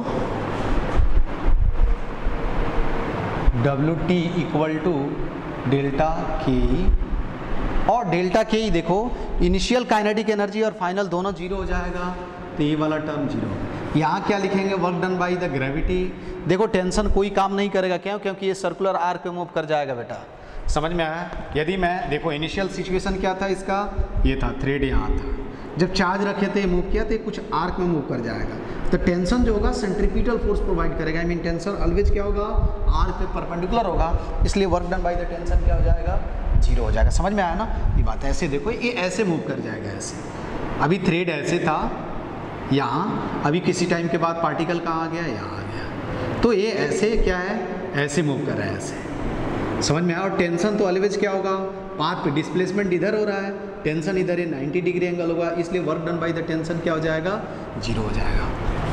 W T equal to delta K, और डेल्टा के ही देखो इनिशियल काइनेटिक एनर्जी और फाइनल दोनों जीरो हो जाएगा, तो ये वाला टर्म जीरो। यहाँ क्या लिखेंगे, work done by the gravity. देखो टेंशन कोई काम नहीं करेगा, क्यों, क्योंकि ये सर्कुलर आर्क पे मूव कर जाएगा बेटा। समझ में आया। यदि मैं देखो इनिशियल सिचुएशन क्या था इसका, ये था थ्रेड यहाँ था, जब चार्ज रखे थे मूव किया तो कुछ आर्क में मूव कर जाएगा, तो टेंशन जो होगा सेंट्रीपिटल फोर्स प्रोवाइड करेगा। आई मीन टेंशन ऑलवेज क्या होगा, आर्क पे परपेंडिकुलर होगा, इसलिए work done by the tension क्या हो जाएगा, जीरो हो जाएगा। समझ में आया ना ये बात। ऐसे देखो ये ऐसे मूव कर जाएगा, ऐसे अभी थ्रेड ऐसे था यहाँ, अभी किसी टाइम के बाद पार्टिकल कहाँ आ गया, यहाँ आ गया, तो ये ऐसे क्या है, ऐसे मूव कर रहा है, ऐसे। समझ में आया। और टेंशन तो ऑलवेज क्या होगा, पाथ पे डिस्प्लेसमेंट इधर हो रहा है, टेंशन इधर है, नाइन्टी डिग्री एंगल होगा, इसलिए work done by the tension क्या हो जाएगा, जीरो हो जाएगा।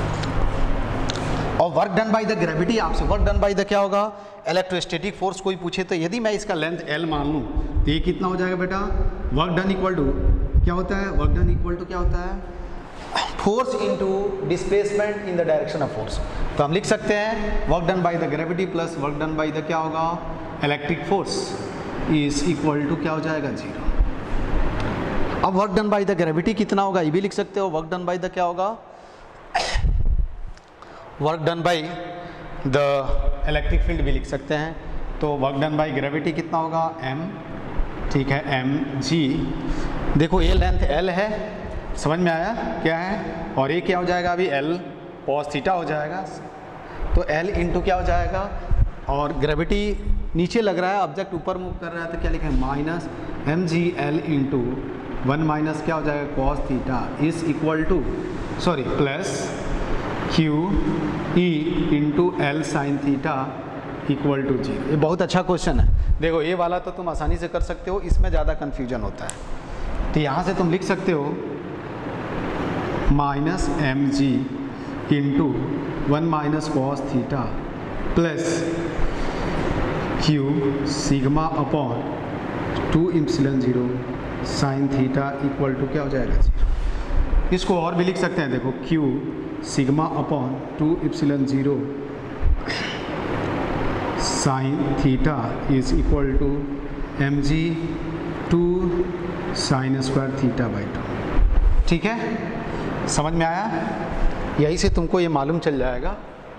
और work done by the gravity, आपसे वर्क डन बाय द क्या होगा, इलेक्ट्रोस्टैटिक फोर्स कोई पूछे तो यदि मैं इसका लेंथ एल मान लूँ तो ये कितना हो जाएगा बेटा, वर्क डन इक्वल टू क्या होता है, वर्क डन इक्वल टू क्या होता है, force into displacement in the direction of force. तो हम लिख सकते हैं work done by the gravity plus work done by the क्या होगा electric force is equal to क्या हो जाएगा जीरो। अब work done by the gravity कितना होगा ये भी लिख सकते हो, वर्क डन बाय द क्या होगा work done by the electric field भी लिख सकते हैं। तो वर्क डन बाय ग्रेविटी कितना होगा m, ठीक है एम जी। देखो ये लेंथ l है, समझ में आया क्या है, और ये क्या हो जाएगा अभी l cos थीटा हो जाएगा। तो l इंटू क्या हो जाएगा, और ग्रेविटी नीचे लग रहा है, ऑब्जेक्ट ऊपर मूव कर रहा है, तो क्या लिखें minus M G L into one minus क्या हो जाएगा cos theta is equal to sorry plus Q E into L sine theta equal to zero. ये बहुत अच्छा क्वेश्चन है। देखो ये वाला तो तुम आसानी से कर सकते हो, इसमें ज़्यादा कन्फ्यूजन होता है। तो यहाँ से तुम लिख सकते हो minus M G into one minus cos theta plus Q sigma upon two epsilon zero sine theta equal to क्या हो जाएगा जीरो। इसको और भी लिख सकते हैं, देखो Q sigma upon two epsilon zero sine theta is equal to M G two sine square theta by two. ठीक है, समझ में आया? यही से तुमको ये मालूम चल जाएगा।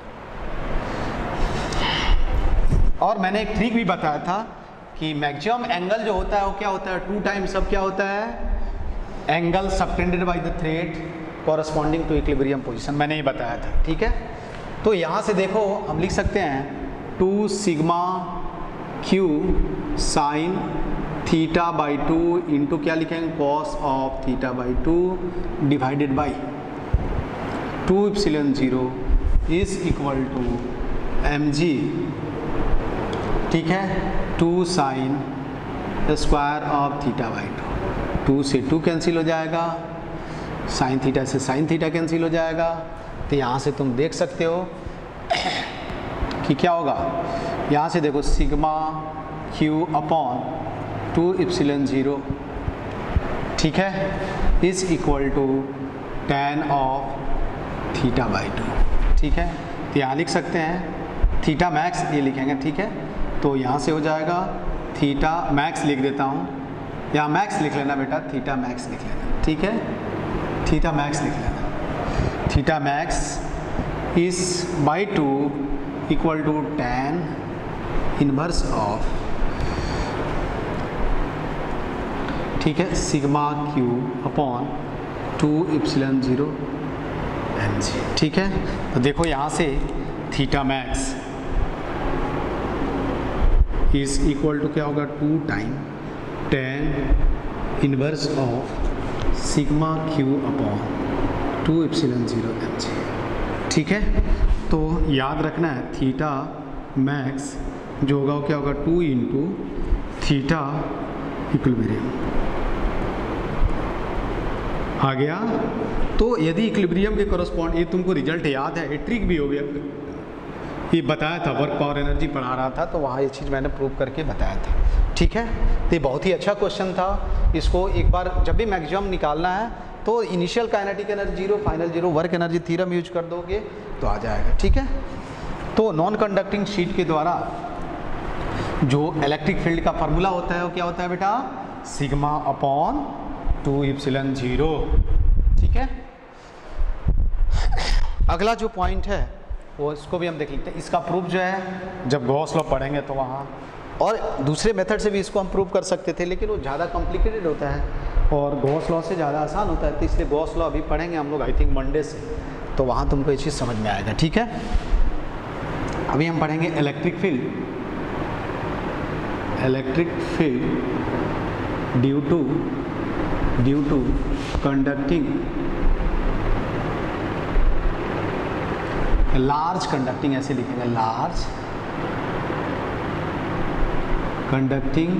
और मैंने एक ट्रिक भी बताया था कि मैक्सिमम एंगल जो होता है वो क्या होता है टू टाइम्स अब क्या होता है angle subtended by the thread corresponding to equilibrium position, मैंने ये बताया था। ठीक है, तो यहाँ से देखो हम लिख सकते हैं two sigma Q sine theta by two into क्या लिखेंगे cos of theta by two divided by two epsilon zero is equal to M G, ठीक है, two sine square of theta by two. Two से two cancel हो जाएगा, sine theta से sine theta cancel हो जाएगा। तो यहाँ से तुम देख सकते हो कि क्या होगा, यहाँ से देखो sigma Q upon two epsilon zero, ठीक है, is equal to tan of theta by two. ठीक है, तो यहाँ लिख सकते हैं थीटा मैक्स ये लिखेंगे। ठीक है, तो यहाँ से हो जाएगा थीटा मैक्स लिख देता हूँ, यहाँ मैक्स लिख लेना बेटा, थीटा मैक्स लिख लेना। ठीक है, थीटा मैक्स लिख लेना, theta max is by two equal to tan inverse of, ठीक है, sigma Q upon two epsilon zero M G. ठीक है, तो देखो यहाँ से theta max is equal to क्या होगा two time tan inverse of sigma Q upon two epsilon zero M G. ठीक है, तो याद रखना है थीटा मैक्स जो होगा वो क्या होगा टू इंटू थीटा इक्विलिब्रियम आ गया। तो यदि इक्विलिब्रियम के कॉरस्पॉन्ड, ये तुमको रिजल्ट याद है, ये ट्रिक भी हो गया, ये बताया था, वर्क पावर एनर्जी पढ़ा रहा था तो वहाँ ये चीज़ मैंने प्रूव करके बताया था। ठीक है, तो ये बहुत ही अच्छा क्वेश्चन था। इसको एक बार जब भी मैक्सिमम निकालना है तो initial kinetic energy zero, final zero, work energy theorem use कर दोगे तो आ जाएगा। ठीक है, तो नॉन कंडक्टिंग शीट के द्वारा जो इलेक्ट्रिक फील्ड का फार्मूला होता है वो क्या होता है बेटा, sigma upon two epsilon zero. ठीक है, अगला जो पॉइंट है वो इसको भी हम देख लेते हैं। इसका प्रूफ जो है जब गॉस लॉ पढ़ेंगे तो वहाँ, और दूसरे मेथड से भी इसको हम प्रूव कर सकते थे लेकिन वो ज़्यादा कॉम्प्लिकेटेड होता है और गॉस लॉ से ज़्यादा आसान होता है, तो इसलिए गॉस लॉ अभी पढ़ेंगे हम लोग आई थिंक मंडे से, तो वहाँ तुमको ये चीज़ समझ में आएगा। ठीक है, अभी हम पढ़ेंगे electric field. Electric field due to due to conducting large conducting, ऐसे लिखेंगे large conducting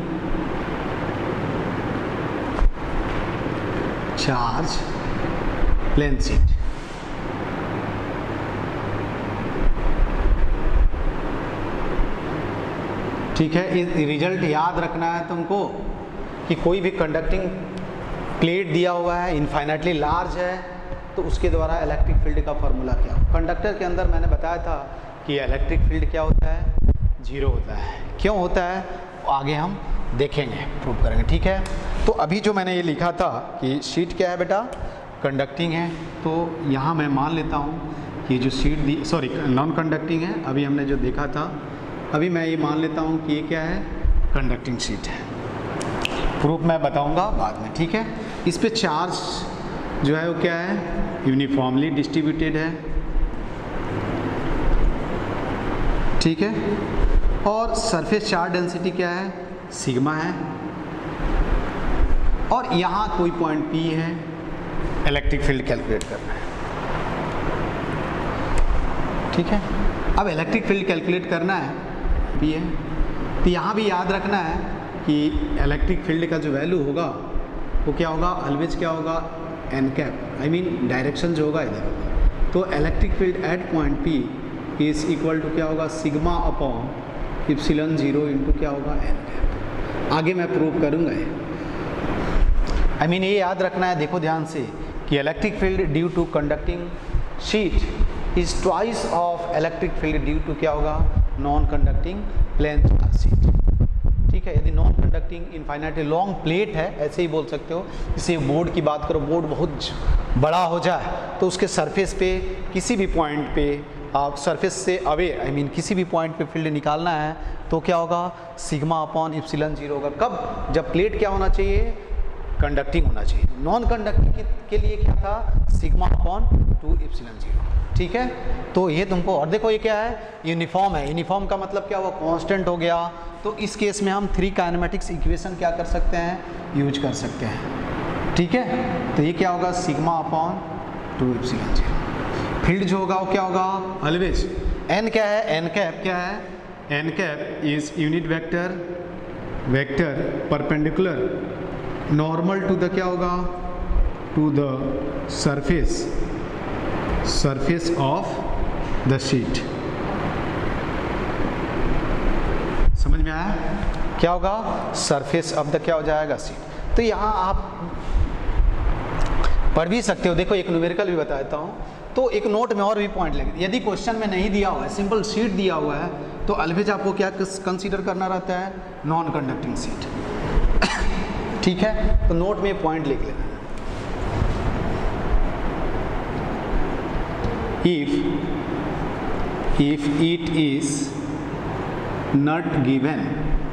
charge plane sheet. ठीक है, इस रिजल्ट याद रखना है तुमको कि कोई भी कंडक्टिंग प्लेट दिया हुआ है, इनफाइनाइटली लार्ज है तो उसके द्वारा इलेक्ट्रिक फील्ड का फॉर्मूला क्या हो। कंडक्टर के अंदर मैंने बताया था कि इलेक्ट्रिक फील्ड क्या होता है, जीरो होता है। क्यों होता है आगे हम देखेंगे, प्रूव करेंगे, ठीक है। तो अभी जो मैंने ये लिखा था कि शीट क्या है बेटा, कंडक्टिंग है, तो यहाँ मैं मान लेता हूँ कि जो शीट दी सॉरी नॉन कंडक्टिंग है। अभी हमने जो देखा था, अभी मैं ये मान लेता हूँ कि ये क्या है, कंडक्टिंग शीट है। प्रूफ मैं बताऊँगा बाद में, ठीक है। इस पे चार्ज जो है वो क्या है, यूनिफॉर्मली डिस्ट्रीब्यूटेड है, ठीक है। और सरफेस चार्ज डेंसिटी क्या है, सिग्मा है। और यहाँ कोई पॉइंट पी है, इलेक्ट्रिक फील्ड कैलकुलेट करना है, ठीक है। अब इलेक्ट्रिक फील्ड कैलकुलेट करना है, पी है, तो यहाँ भी याद रखना है कि इलेक्ट्रिक फील्ड का जो वैल्यू होगा वो क्या होगा, ऑलवेज क्या होगा, N cap, I mean direction जो होगा इधर होगा। तो electric field at point P is equal to क्या होगा, sigma upon epsilon zero into क्या होगा, एन कैप। आगे मैं प्रूव करूँगा ये, आई मीन ये याद रखना है, देखो ध्यान से कि electric field due to conducting sheet is twice of electric field due to क्या होगा, non conducting plane charge sheet, ठीक है। यदि non conducting infinitely long plate है, ऐसे ही बोल सकते हो। जैसे बोर्ड की बात करो, बोर्ड बहुत बड़ा हो जाए तो उसके सरफेस पे किसी भी पॉइंट पे आप सरफेस से अवे आई मीन किसी भी पॉइंट पे फील्ड निकालना है तो क्या होगा, सिग्मा अपॉन इप्सिलॉन जीरो होगा। कब, जब प्लेट क्या होना चाहिए, कंडक्टिंग होना चाहिए। नॉन कंडक्टिंग के लिए क्या था, sigma upon two epsilon zero, ठीक है। तो ये तुमको, और देखो ये क्या है, यूनिफॉर्म है। यूनिफॉर्म का मतलब क्या हुआ, कांस्टेंट हो गया। तो इस केस में हम थ्री काइनेमेटिक्स इक्वेशन क्या कर सकते हैं, यूज कर सकते हैं, ठीक है। तो ये क्या होगा, sigma upon two epsilon zero. Field जो होगा वो क्या होगा, ऑलवेज एन क्या है, एन कैप क्या है, N cap is unit vector vector perpendicular normal to the क्या होगा, to the surface surface of the sheet. समझ में आया, क्या होगा, सरफेस ऑफ द क्या हो जाएगा, शीट। तो यहाँ आप पढ़ भी सकते हो, देखो एक न्यूमेरिकल भी बताता हूँ। तो एक नोट में और भी पॉइंट लेंगे, यदि क्वेश्चन में नहीं दिया हुआ है, सिंपल शीट दिया हुआ है, तो ऑलवेज आपको क्या कंसीडर करना रहता है, नॉन कंडक्टिंग शीट, ठीक है। तो नोट में पॉइंट लिख लेना। If if it is not given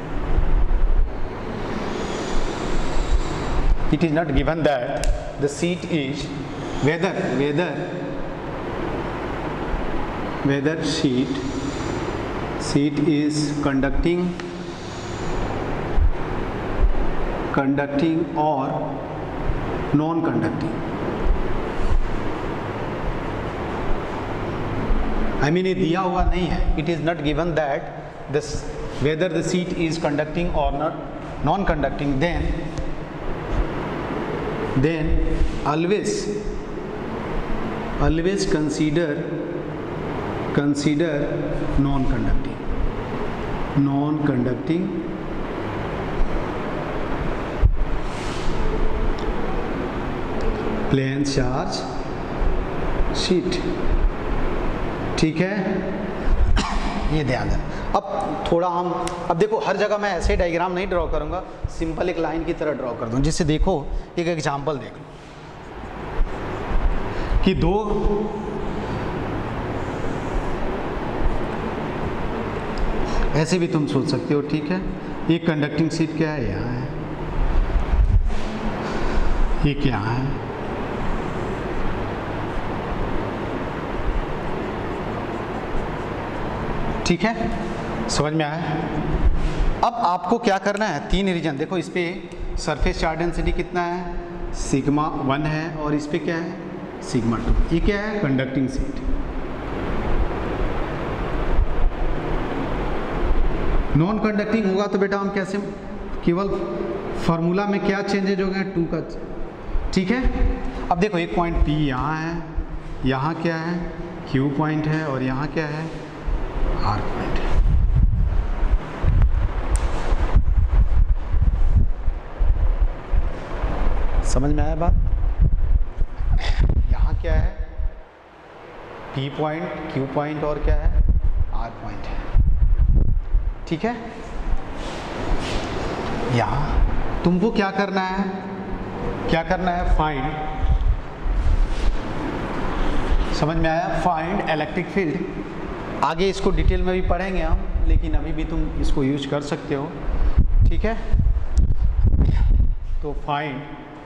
it is not given that the sheet is whether whether whether sheet sheet is conducting conducting or non-conducting, I mean ये दिया हुआ नहीं है, it is not given that this whether the sheet is conducting और not non conducting, then then always always consider consider non conducting non conducting plane charge sheet, ठीक है। ये ध्यान है। अब थोड़ा हम, अब देखो हर जगह मैं ऐसे डायग्राम नहीं ड्रॉ करूंगा, सिंपल एक लाइन की तरह ड्रॉ कर दूं, जिससे देखो एक एग्जांपल देख लो कि दो ऐसे भी तुम सोच सकते हो, ठीक है। एक कंडक्टिंग शीट क्या है, यहाँ है, ये क्या है, ठीक है, समझ में आया। अब आपको क्या करना है, तीन रीजन देखो, इस पे सरफेस चार्ज डेंसिटी कितना है, सिग्मा वन है, और इस पे क्या है, सिग्मा टू। ये क्या है, कंडक्टिंग शीट। नॉन कंडक्टिंग होगा तो बेटा हम कैसे, केवल फार्मूला में क्या चेंजेज हो गए, टू का, ठीक है। अब देखो एक पॉइंट पी यहाँ है, यहाँ क्या है, क्यू पॉइंट है, और यहाँ क्या है, आर पॉइंट है। समझ में आया बात, यहाँ क्या है, P पॉइंट, Q पॉइंट और क्या है, R पॉइंट है। ठीक है, यहाँ तुमको क्या करना है, क्या करना है, फाइंड, समझ में आया, फाइंड इलेक्ट्रिक फील्ड। आगे इसको डिटेल में भी पढ़ेंगे हम, लेकिन अभी भी तुम इसको यूज कर सकते हो। ठीक है, तो find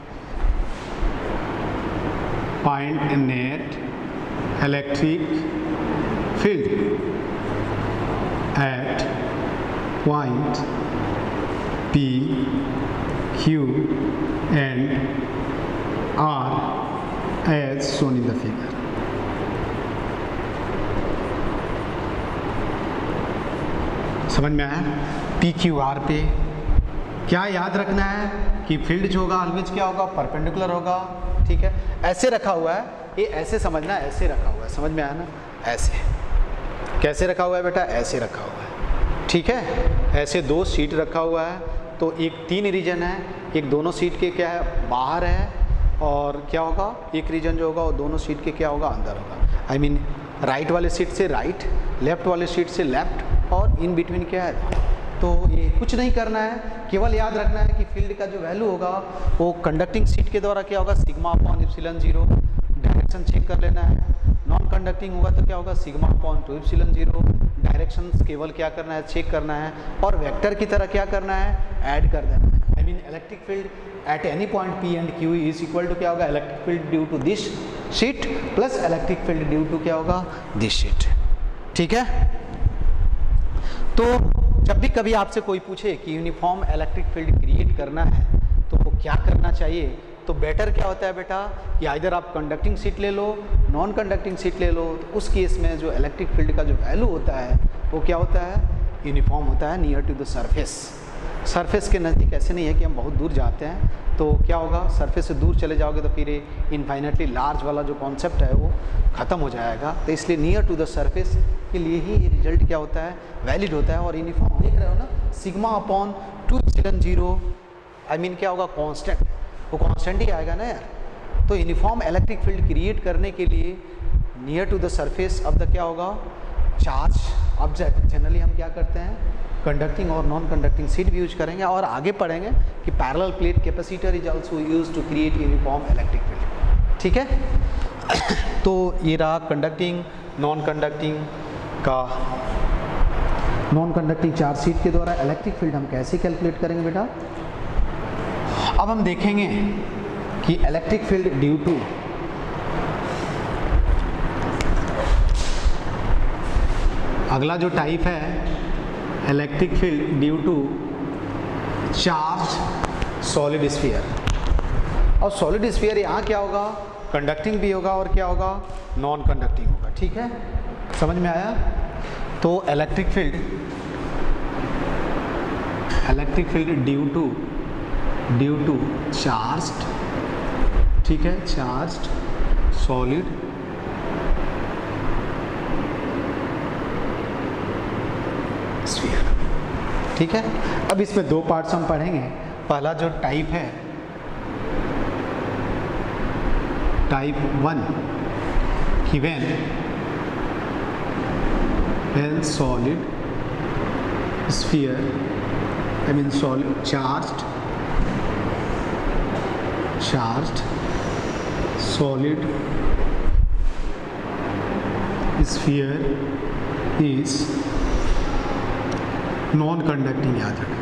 find net electric field at point P, Q and R as shown in the figure। समझ में आया, P Q R पे क्या याद रखना है कि फील्ड जो होगा ऑलवेज क्या होगा, परपेंडिकुलर होगा। ठीक है, ऐसे रखा हुआ है, ये ऐसे समझना, ऐसे रखा हुआ है, समझ में आया ना, ऐसे कैसे रखा हुआ है बेटा, ऐसे रखा हुआ है। ठीक है, ऐसे दो सीट रखा हुआ है, तो एक तीन रीजन है, एक दोनों सीट के क्या है, बाहर है, और क्या होगा, एक रीजन जो होगा वो दोनों सीट के क्या होगा, अंदर होगा। आई मीन राइट वाले सीट से राइट, लेफ्ट वाले सीट से लेफ्ट, और इन बिटवीन क्या है। तो ये कुछ नहीं करना है, केवल याद रखना है कि फील्ड का जो वैल्यू होगा वो कंडक्टिंग सीट के द्वारा क्या होगा, sigma upon epsilon zero, direction check कर लेना है। नॉन कंडक्टिंग होगा तो क्या होगा, sigma upon two epsilon zero, direction केवल क्या करना है, चेक करना है, और वेक्टर की तरह क्या करना है, ऐड कर देना है। I mean electric field at any point P and Q is equal to क्या होगा, electric field due to this sheet plus electric field due to क्या होगा, दिस शीट। ठीक है, तो जब भी कभी आपसे कोई पूछे कि यूनिफॉर्म इलेक्ट्रिक फील्ड क्रिएट करना है तो क्या करना चाहिए, तो बेटर क्या होता है बेटा कि इधर आप कंडक्टिंग सीट ले लो, नॉन कंडक्टिंग सीट ले लो, तो उस केस में जो इलेक्ट्रिक फील्ड का जो वैल्यू होता है वो क्या होता है, यूनिफॉर्म होता है, near to the surface. Surface के नज़दीक ऐसे नहीं है कि हम बहुत दूर जाते हैं, तो क्या होगा, सरफेस से दूर चले जाओगे तो फिर इनफाइनेटली लार्ज वाला जो कॉन्सेप्ट है वो ख़त्म हो जाएगा। तो इसलिए नियर टू द सरफेस के लिए ही ये रिजल्ट क्या होता है, वैलिड होता है। और यूनिफॉर्म देख रहे हो ना, sigma upon two epsilon zero, I mean क्या होगा, कांस्टेंट, वो कांस्टेंट ही आएगा ना यार। तो यूनिफॉर्म इलेक्ट्रिक फील्ड क्रिएट करने के लिए near to the surface of the क्या होगा, चार्ज ऑब्जेक्ट, जनरली हम क्या करते हैं, कंडक्टिंग और नॉन कंडक्टिंग सीट भी यूज करेंगे, और आगे पढ़ेंगे कि parallel plate capacitor is also used to create uniform electric field. ठीक है, तो ये रहा कंडक्टिंग नॉन कंडक्टिंग का, नॉन कंडक्टिंग चार्ज सीट के द्वारा इलेक्ट्रिक फील्ड हम कैसे कैलकुलेट करेंगे बेटा। अब हम देखेंगे कि इलेक्ट्रिक फील्ड ड्यू टू अगला जो टाइप है, electric field due to charge solid sphere. और सॉलिड स्फीयर यहाँ क्या होगा, कंडक्टिंग भी होगा और क्या होगा, नॉन कंडक्टिंग होगा। ठीक है, समझ में आया। तो electric field electric field due to due to charged, ठीक है, चार्ज्ड सॉलिड स्फीयर। ठीक है, अब इसमें दो पार्ट्स हम पढ़ेंगे। पहला जो टाइप है, टाइप वन, कि when when solid sphere, I mean solid charged charged solid sphere is non conducting, याद रखना।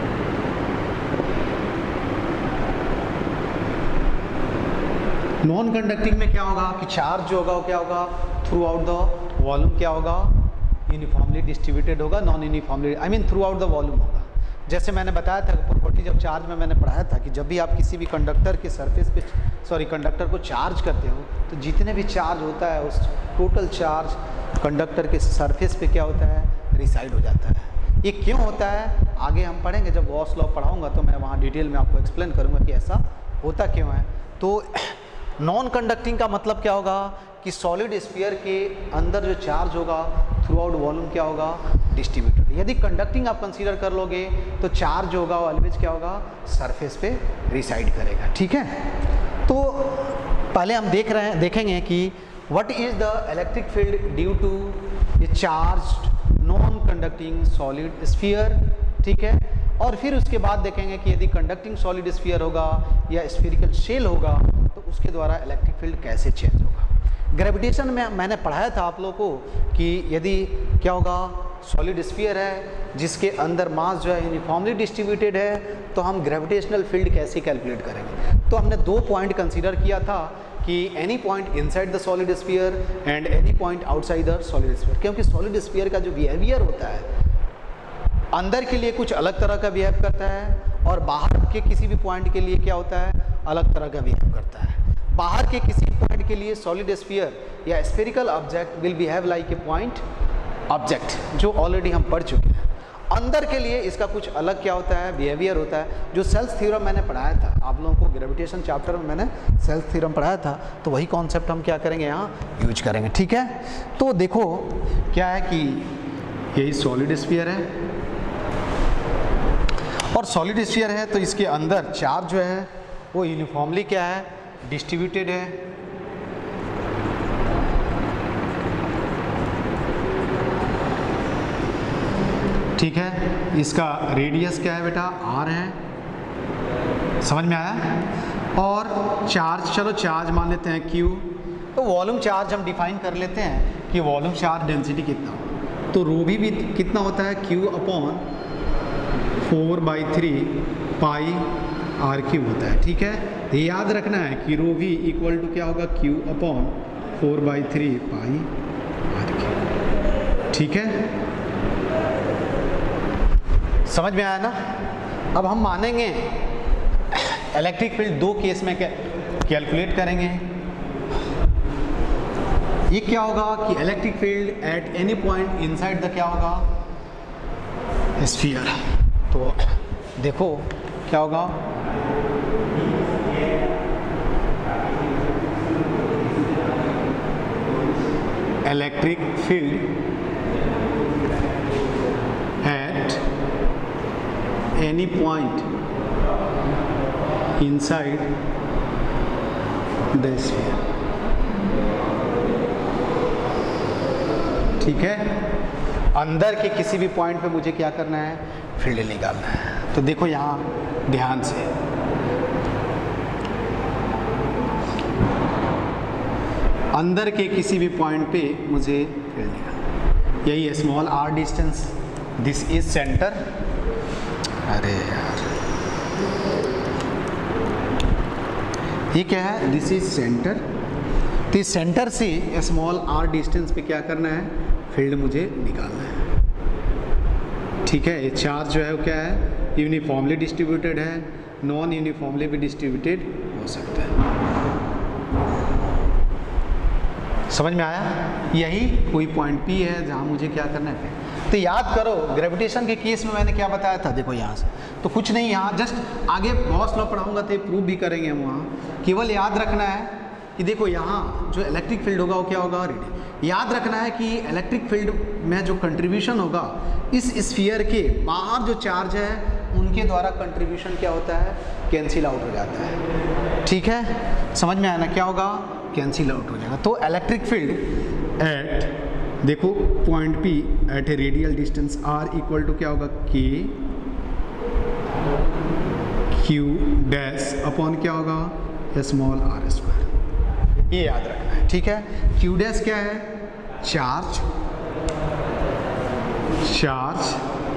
नॉन कंडक्टिंग में क्या होगा कि चार्ज जो होगा वो क्या होगा, थ्रू आउट द वॉल्यूम क्या होगा, यूनिफॉर्मली डिस्ट्रीब्यूटेड होगा, non uniformly, I mean throughout the volume होगा। जैसे मैंने बताया था प्रॉपर्टी जब चार्ज में मैंने पढ़ाया था कि जब भी आप किसी भी कंडक्टर के सरफेस पे, सॉरी कंडक्टर को चार्ज करते हो, तो जितने भी चार्ज होता है उस टोटल चार्ज कंडक्टर के सरफेस पे क्या होता है, रिसाइड हो जाता है। ये क्यों होता है आगे हम पढ़ेंगे, जब गॉस लॉ पढ़ाऊंगा तो मैं वहाँ डिटेल में आपको एक्सप्लेन करूँगा कि ऐसा होता क्यों है। तो नॉन कंडक्टिंग का मतलब क्या होगा कि सॉलिड स्फीयर के अंदर जो चार्ज होगा थ्रू आउट वॉल्यूम क्या होगा, डिस्ट्रीब्यूटेड। यदि कंडक्टिंग आप कंसीडर कर लोगे तो चार्ज जो होगा वो ऑलवेज क्या होगा, सरफेस पे रिसाइड करेगा। ठीक है, तो पहले हम देख रहे हैं देखेंगे कि what is the electric field due to a charged non conducting solid sphere, ठीक है। और फिर उसके बाद देखेंगे कि यदि कंडक्टिंग सॉलिड स्फीयर होगा या स्फेरिकल शेल होगा तो उसके द्वारा इलेक्ट्रिक फील्ड कैसे चेंज होगा। ग्रेविटेशन में मैंने पढ़ाया था आप लोगों को कि यदि क्या होगा, सॉलिड स्फीयर है जिसके अंदर मास जो है यूनिफॉर्मली डिस्ट्रीब्यूटेड है, तो हम ग्रेविटेशनल फील्ड कैसे कैलकुलेट करेंगे। तो हमने दो पॉइंट कंसीडर किया था कि any point inside the solid sphere and any point outside the solid sphere, क्योंकि सॉलिड स्फीयर का जो बिहेवियर होता है अंदर के लिए कुछ अलग तरह का बिहेव करता है और बाहर के किसी भी पॉइंट के लिए क्या होता है, अलग तरह का बिहेव करता है। बाहर के किसी पॉइंट के लिए सॉलिड स्फीयर या spherical object will behave like a point object, जो ऑलरेडी हम पढ़ चुके हैं। अंदर के लिए इसका कुछ अलग क्या होता है, बिहेवियर होता है, जो सेल्स थ्योरम मैंने पढ़ाया था आप लोगों को ग्रेविटेशन चैप्टर में, मैंने सेल्स थ्योरम पढ़ाया था, तो वही कॉन्सेप्ट हम क्या करेंगे यहाँ यूज करेंगे, ठीक है। तो देखो क्या है कि यही सॉलिड स्फीयर है और सॉलिड स्फीयर है तो इसके अंदर चार्ज जो है वो यूनिफॉर्मली क्या है, डिस्ट्रीब्यूटेड है। ठीक है, इसका रेडियस क्या है बेटा, आर है, समझ में आया। और चार्ज, चलो चार्ज मान लेते हैं क्यू, तो वॉल्यूम चार्ज हम डिफाइन कर लेते हैं कि वॉल्यूम चार्ज डेंसिटी कितना, तो रो भी, भी कितना होता है, Q upon four by three pi R cube होता है, ठीक है। याद रखना है कि रो भी इक्वल टू क्या होगा, Q upon four by three pi R Q, ठीक है, समझ में आया ना। अब हम मानेंगे इलेक्ट्रिक फील्ड दो केस में कैलकुलेट करेंगे। ये क्या होगा कि electric field at any point inside the क्या होगा, स्फीयर। तो देखो क्या होगा, electric field at any point inside the sphere, ठीक है। अंदर के किसी भी पॉइंट पे मुझे क्या करना है, फील्ड निकालना है। तो देखो यहाँ ध्यान से, अंदर के किसी भी पॉइंट पे मुझे फील्ड निकालना, यही small R distance, this is centre. अरे यार ये क्या है, दिस इज सेंटर। तो इस सेंटर से स्मॉल आर डिस्टेंस पे क्या करना है, फील्ड मुझे निकालना है, ठीक है। ये चार्ज जो है वो क्या है, यूनिफॉर्मली डिस्ट्रीब्यूटेड है, नॉन यूनिफॉर्मली भी डिस्ट्रीब्यूटेड हो सकता है, समझ में आया। यही कोई पॉइंट पी है जहाँ मुझे क्या करना है। तो याद करो ग्रेविटेशन के केस में मैंने क्या बताया था, देखो यहाँ से तो कुछ नहीं, यहाँ जस्ट आगे बहुत लॉ पढ़ाऊंगा तो प्रूव भी करेंगे हम वहाँ। केवल याद रखना है कि देखो यहाँ जो इलेक्ट्रिक फील्ड होगा वो क्या होगा, रेडियल। याद रखना है कि इलेक्ट्रिक फील्ड में जो कंट्रीब्यूशन होगा इस स्फीयर के बाहर जो चार्ज है उनके द्वारा कंट्रीब्यूशन क्या होता है, कैंसिल आउट हो जाता है, ठीक है। समझ में आया ना, क्या होगा, कैंसिल आउट हो जाएगा। तो इलेक्ट्रिक फील्ड एट, देखो point P at a radial distance R equal to क्या होगा, के क्यू डैश अपॉन क्या होगा, स्मॉल आर स्क्वायर। ये याद रखना है, ठीक है। क्यू डैश क्या है, charge, charge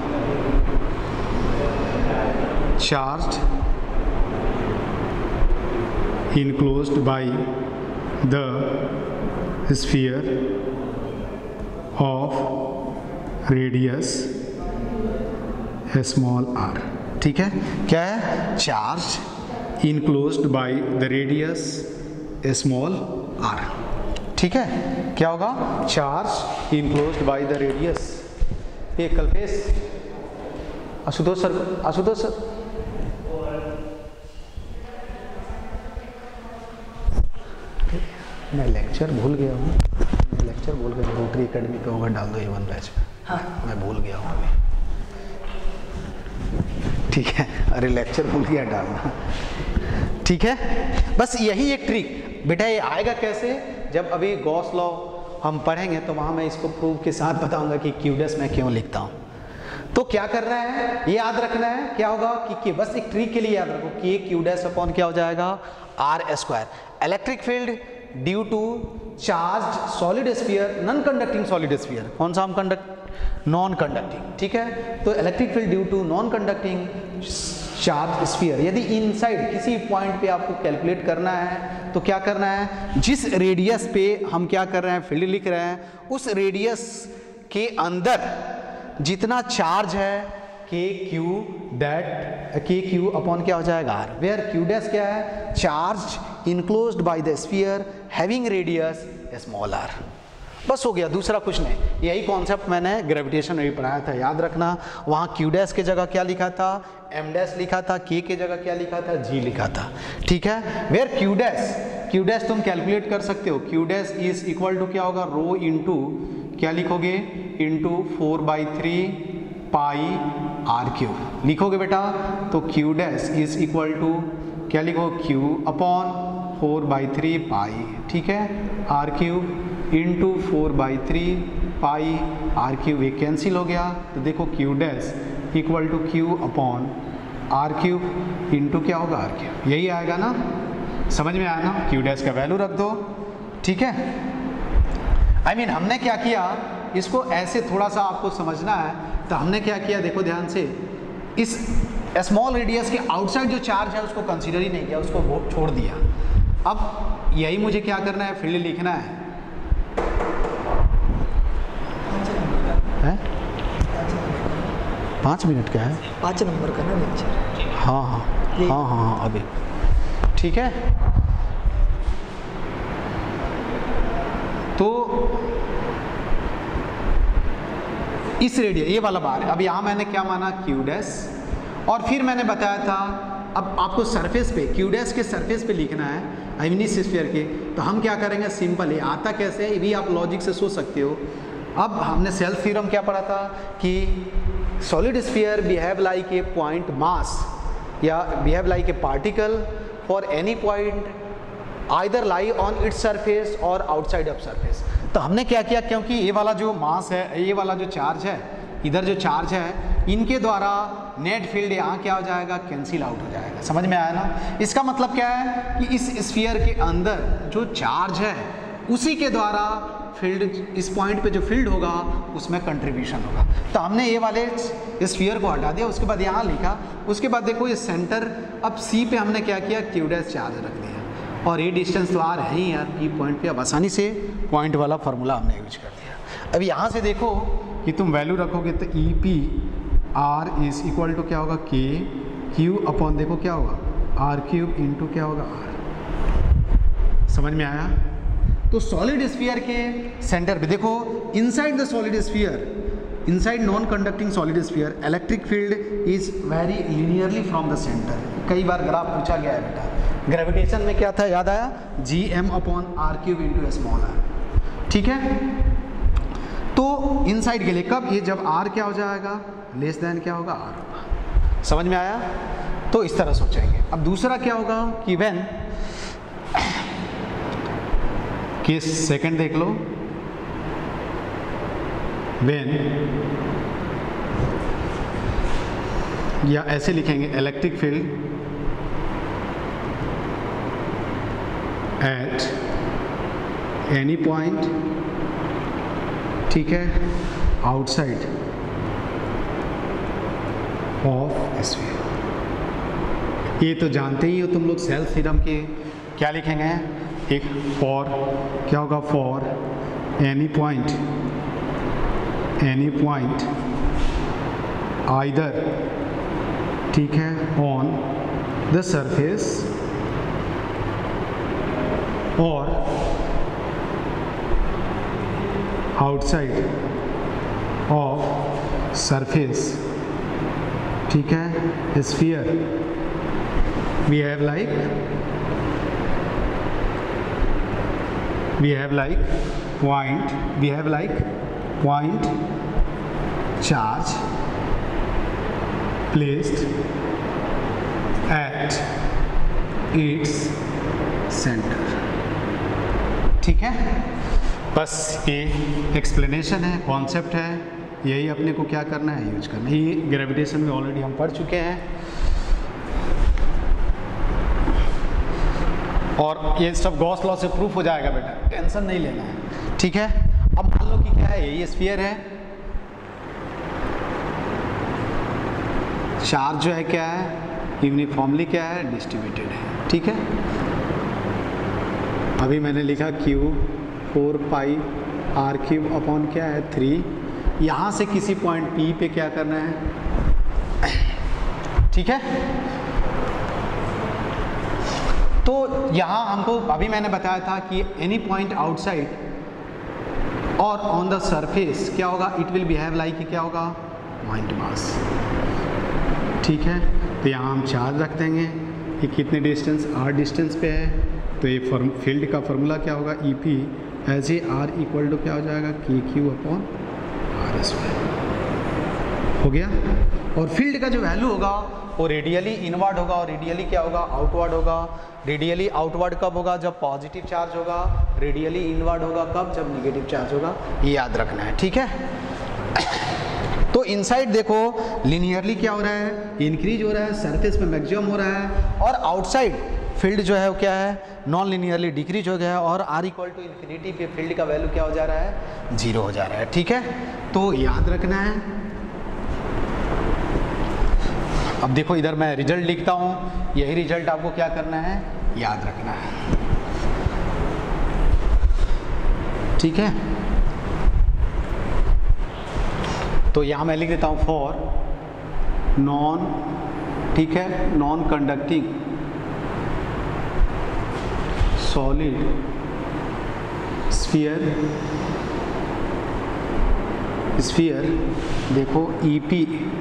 charge enclosed by the sphere of radius small r, ठीक है। क्या है, charge enclosed by the radius small r, ठीक है। क्या होगा, charge enclosed by the radius। ये कल्पेश, आशुतोष सर, आशुतोष सर मैं लेक्चर भूल गया हूँ, मैं लेक्चर भूल गया, रोटरी एकेडमी पे होगा, डाल दो ए वन बैच में। हाँ मैं भूल गया हूँ अभी, ठीक है। अरे लेक्चर भूल गया डालना, ठीक है। बस यही एक ट्रिक, बेटा ये आएगा कैसे, जब अभी गॉस लॉ हम पढ़ेंगे तो वहाँ मैं इसको प्रूफ के साथ बताऊंगा कि क्यू डैश मैं क्यों लिखता हूँ। तो क्या करना है, ये याद रखना है, क्या होगा कि, कि बस एक ट्रिक के लिए याद रखो कि क्यू डैश अपॉन क्या हो जाएगा, R square. Electric field due to charge solid sphere, non conducting solid sphere, कौन सा हम कंडक्ट, नॉन कंडक्टिंग, ठीक है। तो electric field due to non conducting charge sphere, यदि इनसाइड किसी पॉइंट पे आपको कैलकुलेट करना है तो क्या करना है, जिस रेडियस पे हम क्या कर रहे हैं, फील्ड लिख रहे हैं, उस रेडियस के अंदर जितना चार्ज है K Q that K Q upon क्या हो जाएगा आर, वेयर क्यू डैश क्या है, charge enclosed by the sphere having radius small R. बस हो गया, दूसरा कुछ नहीं। यही कॉन्सेप्ट मैंने ग्रेविटेशन में भी पढ़ाया था, याद रखना। वहाँ क्यू डैश के जगह क्या लिखा था, एम डैश लिखा था, के के जगह क्या लिखा था, जी लिखा था, ठीक है। Where Q dash, Q dash तुम कैलकुलेट कर सकते हो, Q dash is equal to क्या होगा, रो इंटू क्या लिखोगे, into four by three pi R cube लिखोगे बेटा। तो Q dash is equal to क्या लिखो, Q upon four by three pi, ठीक है, R cube into four by three pi R cube, ये कैंसिल हो गया। तो देखो Q dash equal to Q upon R cube into क्या होगा, आर क्यूब, यही आएगा ना, समझ में आया ना। क्यू डैश का वैल्यू रख दो, ठीक है। आई I मीन mean, हमने क्या किया, इसको ऐसे थोड़ा सा आपको समझना है, तो हमने क्या किया, देखो ध्यान से, इस स्मॉल रेडियस के आउटसाइड जो चार्ज है उसको कंसीडर ही नहीं किया, उसको छोड़ दिया। अब यही मुझे क्या करना है, फील्ड लिखना है, है? पाँच मिनट का है, पाँच नंबर का ना लेक्चर। हाँ हाँ हाँ हाँ हाँ अभी ठीक है। तो इस रेडियस, ये वाला बार है। अब यहाँ मैंने क्या माना, क्यू डैश, और फिर मैंने बताया था अब आपको सरफेस पे, क्यू डैश के सरफेस पे लिखना है, आई मीन इस स्फीयर के। तो हम क्या करेंगे, सिंपल है, आता कैसे है ये भी आप लॉजिक से सोच सकते हो। अब हमने सेल्फ थ्योरम क्या पढ़ा था कि solid sphere behave like a point mass या behave like a particle for any point either lie on its surface और आउटसाइड ऑफ सरफेस। तो हमने क्या किया, क्योंकि ये वाला जो मास है, ये वाला जो चार्ज है, इधर जो चार्ज है, इनके द्वारा नेट फील्ड यहाँ क्या हो जाएगा, कैंसिल आउट हो जाएगा। समझ में आया ना। इसका मतलब क्या है कि इस स्फीयर के अंदर जो चार्ज है उसी के द्वारा फील्ड, इस पॉइंट पे जो फील्ड होगा उसमें कंट्रीब्यूशन होगा। तो हमने ये वाले स्फीयर को हटा दिया, उसके बाद यहाँ लिखा, उसके बाद देखो ये सेंटर, अब सी पे हमने क्या किया, क्यू डैश चार्ज रख दिया, और ये डिस्टेंस तो आर है ही यार, ई पॉइंट पे। अब आसानी से पॉइंट वाला फार्मूला हमने यूज कर दिया। अब यहाँ से देखो कि तुम वैल्यू रखोगे तो E P R is equal to क्या होगा, के क्यू अपॉन देखो क्या होगा, आर क्यूब इंटू क्या होगा, आर। समझ में आया। तो सॉलिड स्फीयर के सेंटर पे देखो, inside the solid sphere, inside non conducting solid sphere, electric field is very linearly from the centre. कई बार ग्राफ पूछा गया है बेटा, ग्रेविटेशन में क्या था, याद आया, G M upon R cube into small R, ठीक है। तो इनसाइड के लिए कब, ये जब आर क्या हो जाएगा, लेस देन क्या होगा, आर होगा। समझ में आया। तो इस तरह सोचेंगे। अब दूसरा क्या होगा कि व्हेन, केस सेकंड देख लो, व्हेन, या ऐसे लिखेंगे, electric field at any point, ठीक है, आउटसाइड ऑफ स्फीयर। ये तो जानते ही हो तुम लोग, सेल्फ थ्योरम के क्या लिखेंगे, एक फॉर क्या होगा, for any point, any point either, ठीक है, ऑन द सरफेस और आउटसाइड ऑफ सरफेस, ठीक है, sphere, we have like we have like point we have like point charge placed at its centre. ठीक है, बस ये एक्सप्लेनेशन है, कॉन्सेप्ट है, यही अपने को क्या करना है, यूज करना है। ये ग्रेविटेशन में ऑलरेडी हम पढ़ चुके हैं और ये सब गॉस लॉ से प्रूफ हो जाएगा बेटा, टेंशन नहीं लेना है। ठीक है, अब मान लो कि क्या है, ये स्फीयर है, चार्ज जो है क्या है, यूनिफॉर्मली क्या है, डिस्ट्रीब्यूटेड है। ठीक है, अभी मैंने लिखा Q four pi R cube upon क्या है थ्री, यहाँ से किसी पॉइंट P पे क्या करना है। ठीक है, तो यहाँ हमको अभी मैंने बताया था कि एनी पॉइंट आउटसाइड और ऑन द सरफेस क्या होगा, इट विल बिहेव लाइक क्या होगा, पॉइंट मास। ठीक है, तो यहाँ हम चार्ज रख देंगे कि कितने डिस्टेंस, आर डिस्टेंस पे है, तो ये फॉर्म फील्ड का फॉर्मूला क्या होगा, E P as a R equal to क्या हो जाएगा, के क्यू अपॉन आर स्क्वायर हो गया। और फील्ड का जो वैल्यू होगा वो रेडियली इनवर्ड होगा और रेडियली क्या होगा, आउटवर्ड होगा। रेडियली आउटवर्ड कब होगा, जब पॉजिटिव चार्ज होगा, रेडियली इनवर्ड होगा कब, जब निगेटिव चार्ज होगा, ये याद रखना है। ठीक है, तो इनसाइड देखो लिनियरली क्या हो रहा है, इंक्रीज हो रहा है, सरफेस पे मैक्सिमम हो रहा है, और आउटसाइड फील्ड जो है वो क्या है, नॉन लिनियरली डिक्रीज हो गया है, और आर इक्वल टू इन्फिनिटी पे फील्ड का वैल्यू क्या हो जा रहा है, जीरो हो जा रहा है। ठीक है, तो याद रखना है। अब देखो इधर मैं रिजल्ट लिखता हूँ, यही रिजल्ट आपको क्या करना है, याद रखना है। ठीक है, तो यहाँ मैं लिख देता हूँ फॉर नॉन, ठीक है, non conducting solid sphere, sphere देखो E P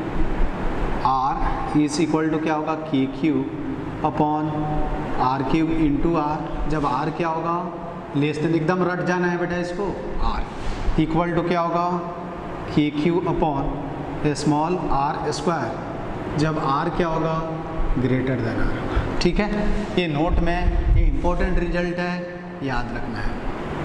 R is equal to क्या होगा, K Q upon R cube into R. जब आर क्या होगा, लेस देन, एकदम रट जाना है बेटा इसको, आर इक्वल टू क्या होगा, K Q upon small are square. जब आर क्या होगा, ग्रेटर देन आर होगा। ठीक है, ये नोट में ये इंपॉर्टेंट रिजल्ट है, याद रखना है।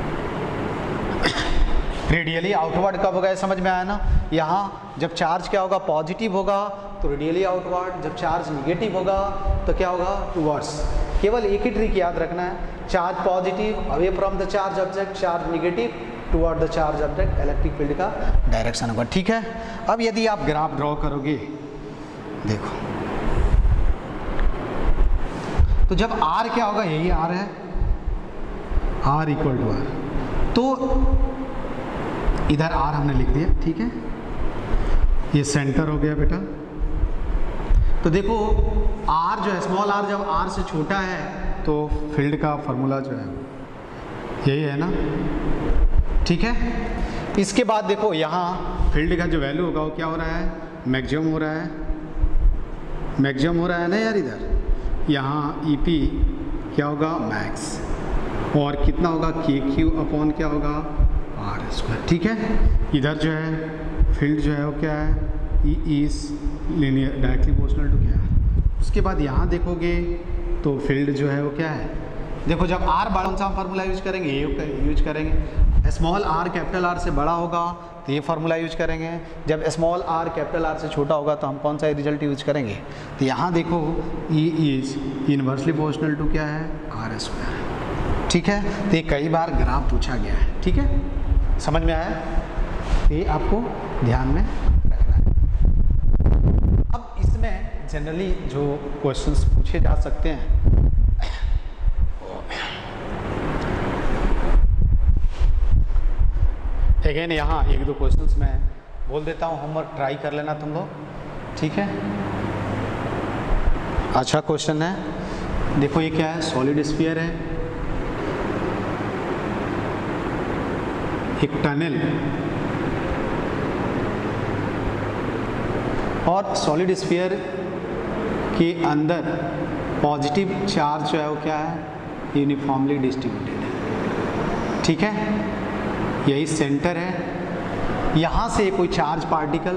रेडियली आउटवर्ड कब होगा, समझ में आया ना। यहाँ जब चार्ज क्या होगा, पॉजिटिव होगा तो रेडियली आउटवर्ड, जब चार्ज निगेटिव होगा तो क्या होगा, टुवर्ड्स। केवल एक ही ट्रिक याद रखना है, charge positive away from the charge object, charge negative toward the charge object, electric field का डायरेक्शन होगा। ठीक है, अब यदि आप ग्राफ ड्रॉ करोगे, देखो तो जब R क्या होगा, यही R है, R इक्वल टू आर, तो इधर R हमने लिख दिया। ठीक है, ये सेंटर हो गया बेटा। तो देखो R जो है, स्मॉल r जब R से छोटा है तो फील्ड का फॉर्मूला जो है यही है ना। ठीक है, इसके बाद देखो यहाँ फील्ड का जो वैल्यू होगा वो क्या हो रहा है, मैक्सिमम हो रहा है, मैक्सिमम हो रहा है ना यार। इधर यहाँ ई पी क्या होगा, मैक्स, और कितना होगा, के क्यू अपॉन क्या होगा, आर स्क्वायर। ठीक है, इधर जो है फील्ड जो है वो क्या है, E is linear directly proportional to क्या है। उसके बाद यहाँ देखोगे तो फील्ड जो है वो क्या है, देखो जब आर बड़ा, कौन सा फार्मूला यूज करेंगे, ये यूज करेंगे। स्मॉल आर कैपिटल आर से बड़ा होगा तो ये फार्मूला यूज करेंगे, जब स्मॉल आर कैपिटल आर से छोटा होगा तो हम कौन सा रिजल्ट यूज करेंगे। तो यहाँ देखो E is inversely proportional to क्या है, आर स्क्वायर। ठीक है, तो ये कई बार ग्राफ पूछा गया है। ठीक है, समझ में आया, ये आपको ध्यान में रखना है। अब इसमें जनरली जो क्वेश्चंस पूछे जा सकते हैं, अगेन यहाँ एक दो क्वेश्चंस मैं बोल देता हूँ, होमवर्क ट्राई कर लेना तुम लोग। ठीक है, अच्छा क्वेश्चन है, देखो ये क्या है, सॉलिड स्फीयर है, एक टनल, और सॉलिड स्फीयर के अंदर पॉजिटिव चार्ज जो है वो क्या है, यूनिफॉर्मली डिस्ट्रीब्यूटेड है। ठीक है, यही सेंटर है, यहाँ से कोई चार्ज पार्टिकल,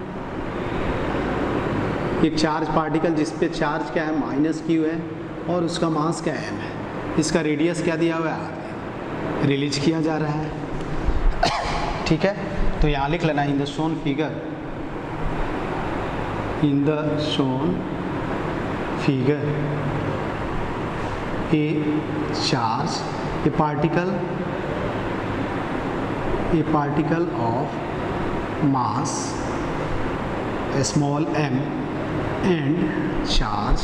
एक चार्ज पार्टिकल जिस पे चार्ज क्या है, माइनस क्यू है, और उसका मास क्या है, एम है, इसका रेडियस क्या दिया हुआ है, आर। रिलीज किया जा रहा है। ठीक है, तो यहाँ लिख लेना in the shown figure, in the shown figure a charge, a particle, a particle of mass small m and charge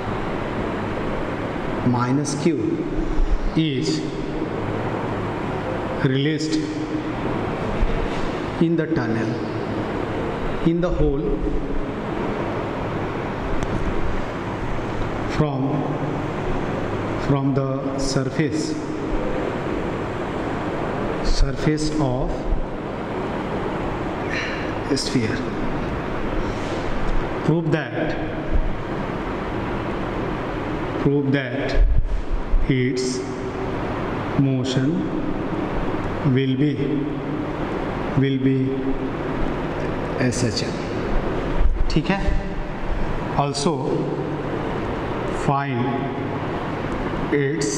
minus q is released in the tunnel, in the hole from from the surface surface of sphere. Prove that prove that its motion will be will be S H M. ठीक है, also find its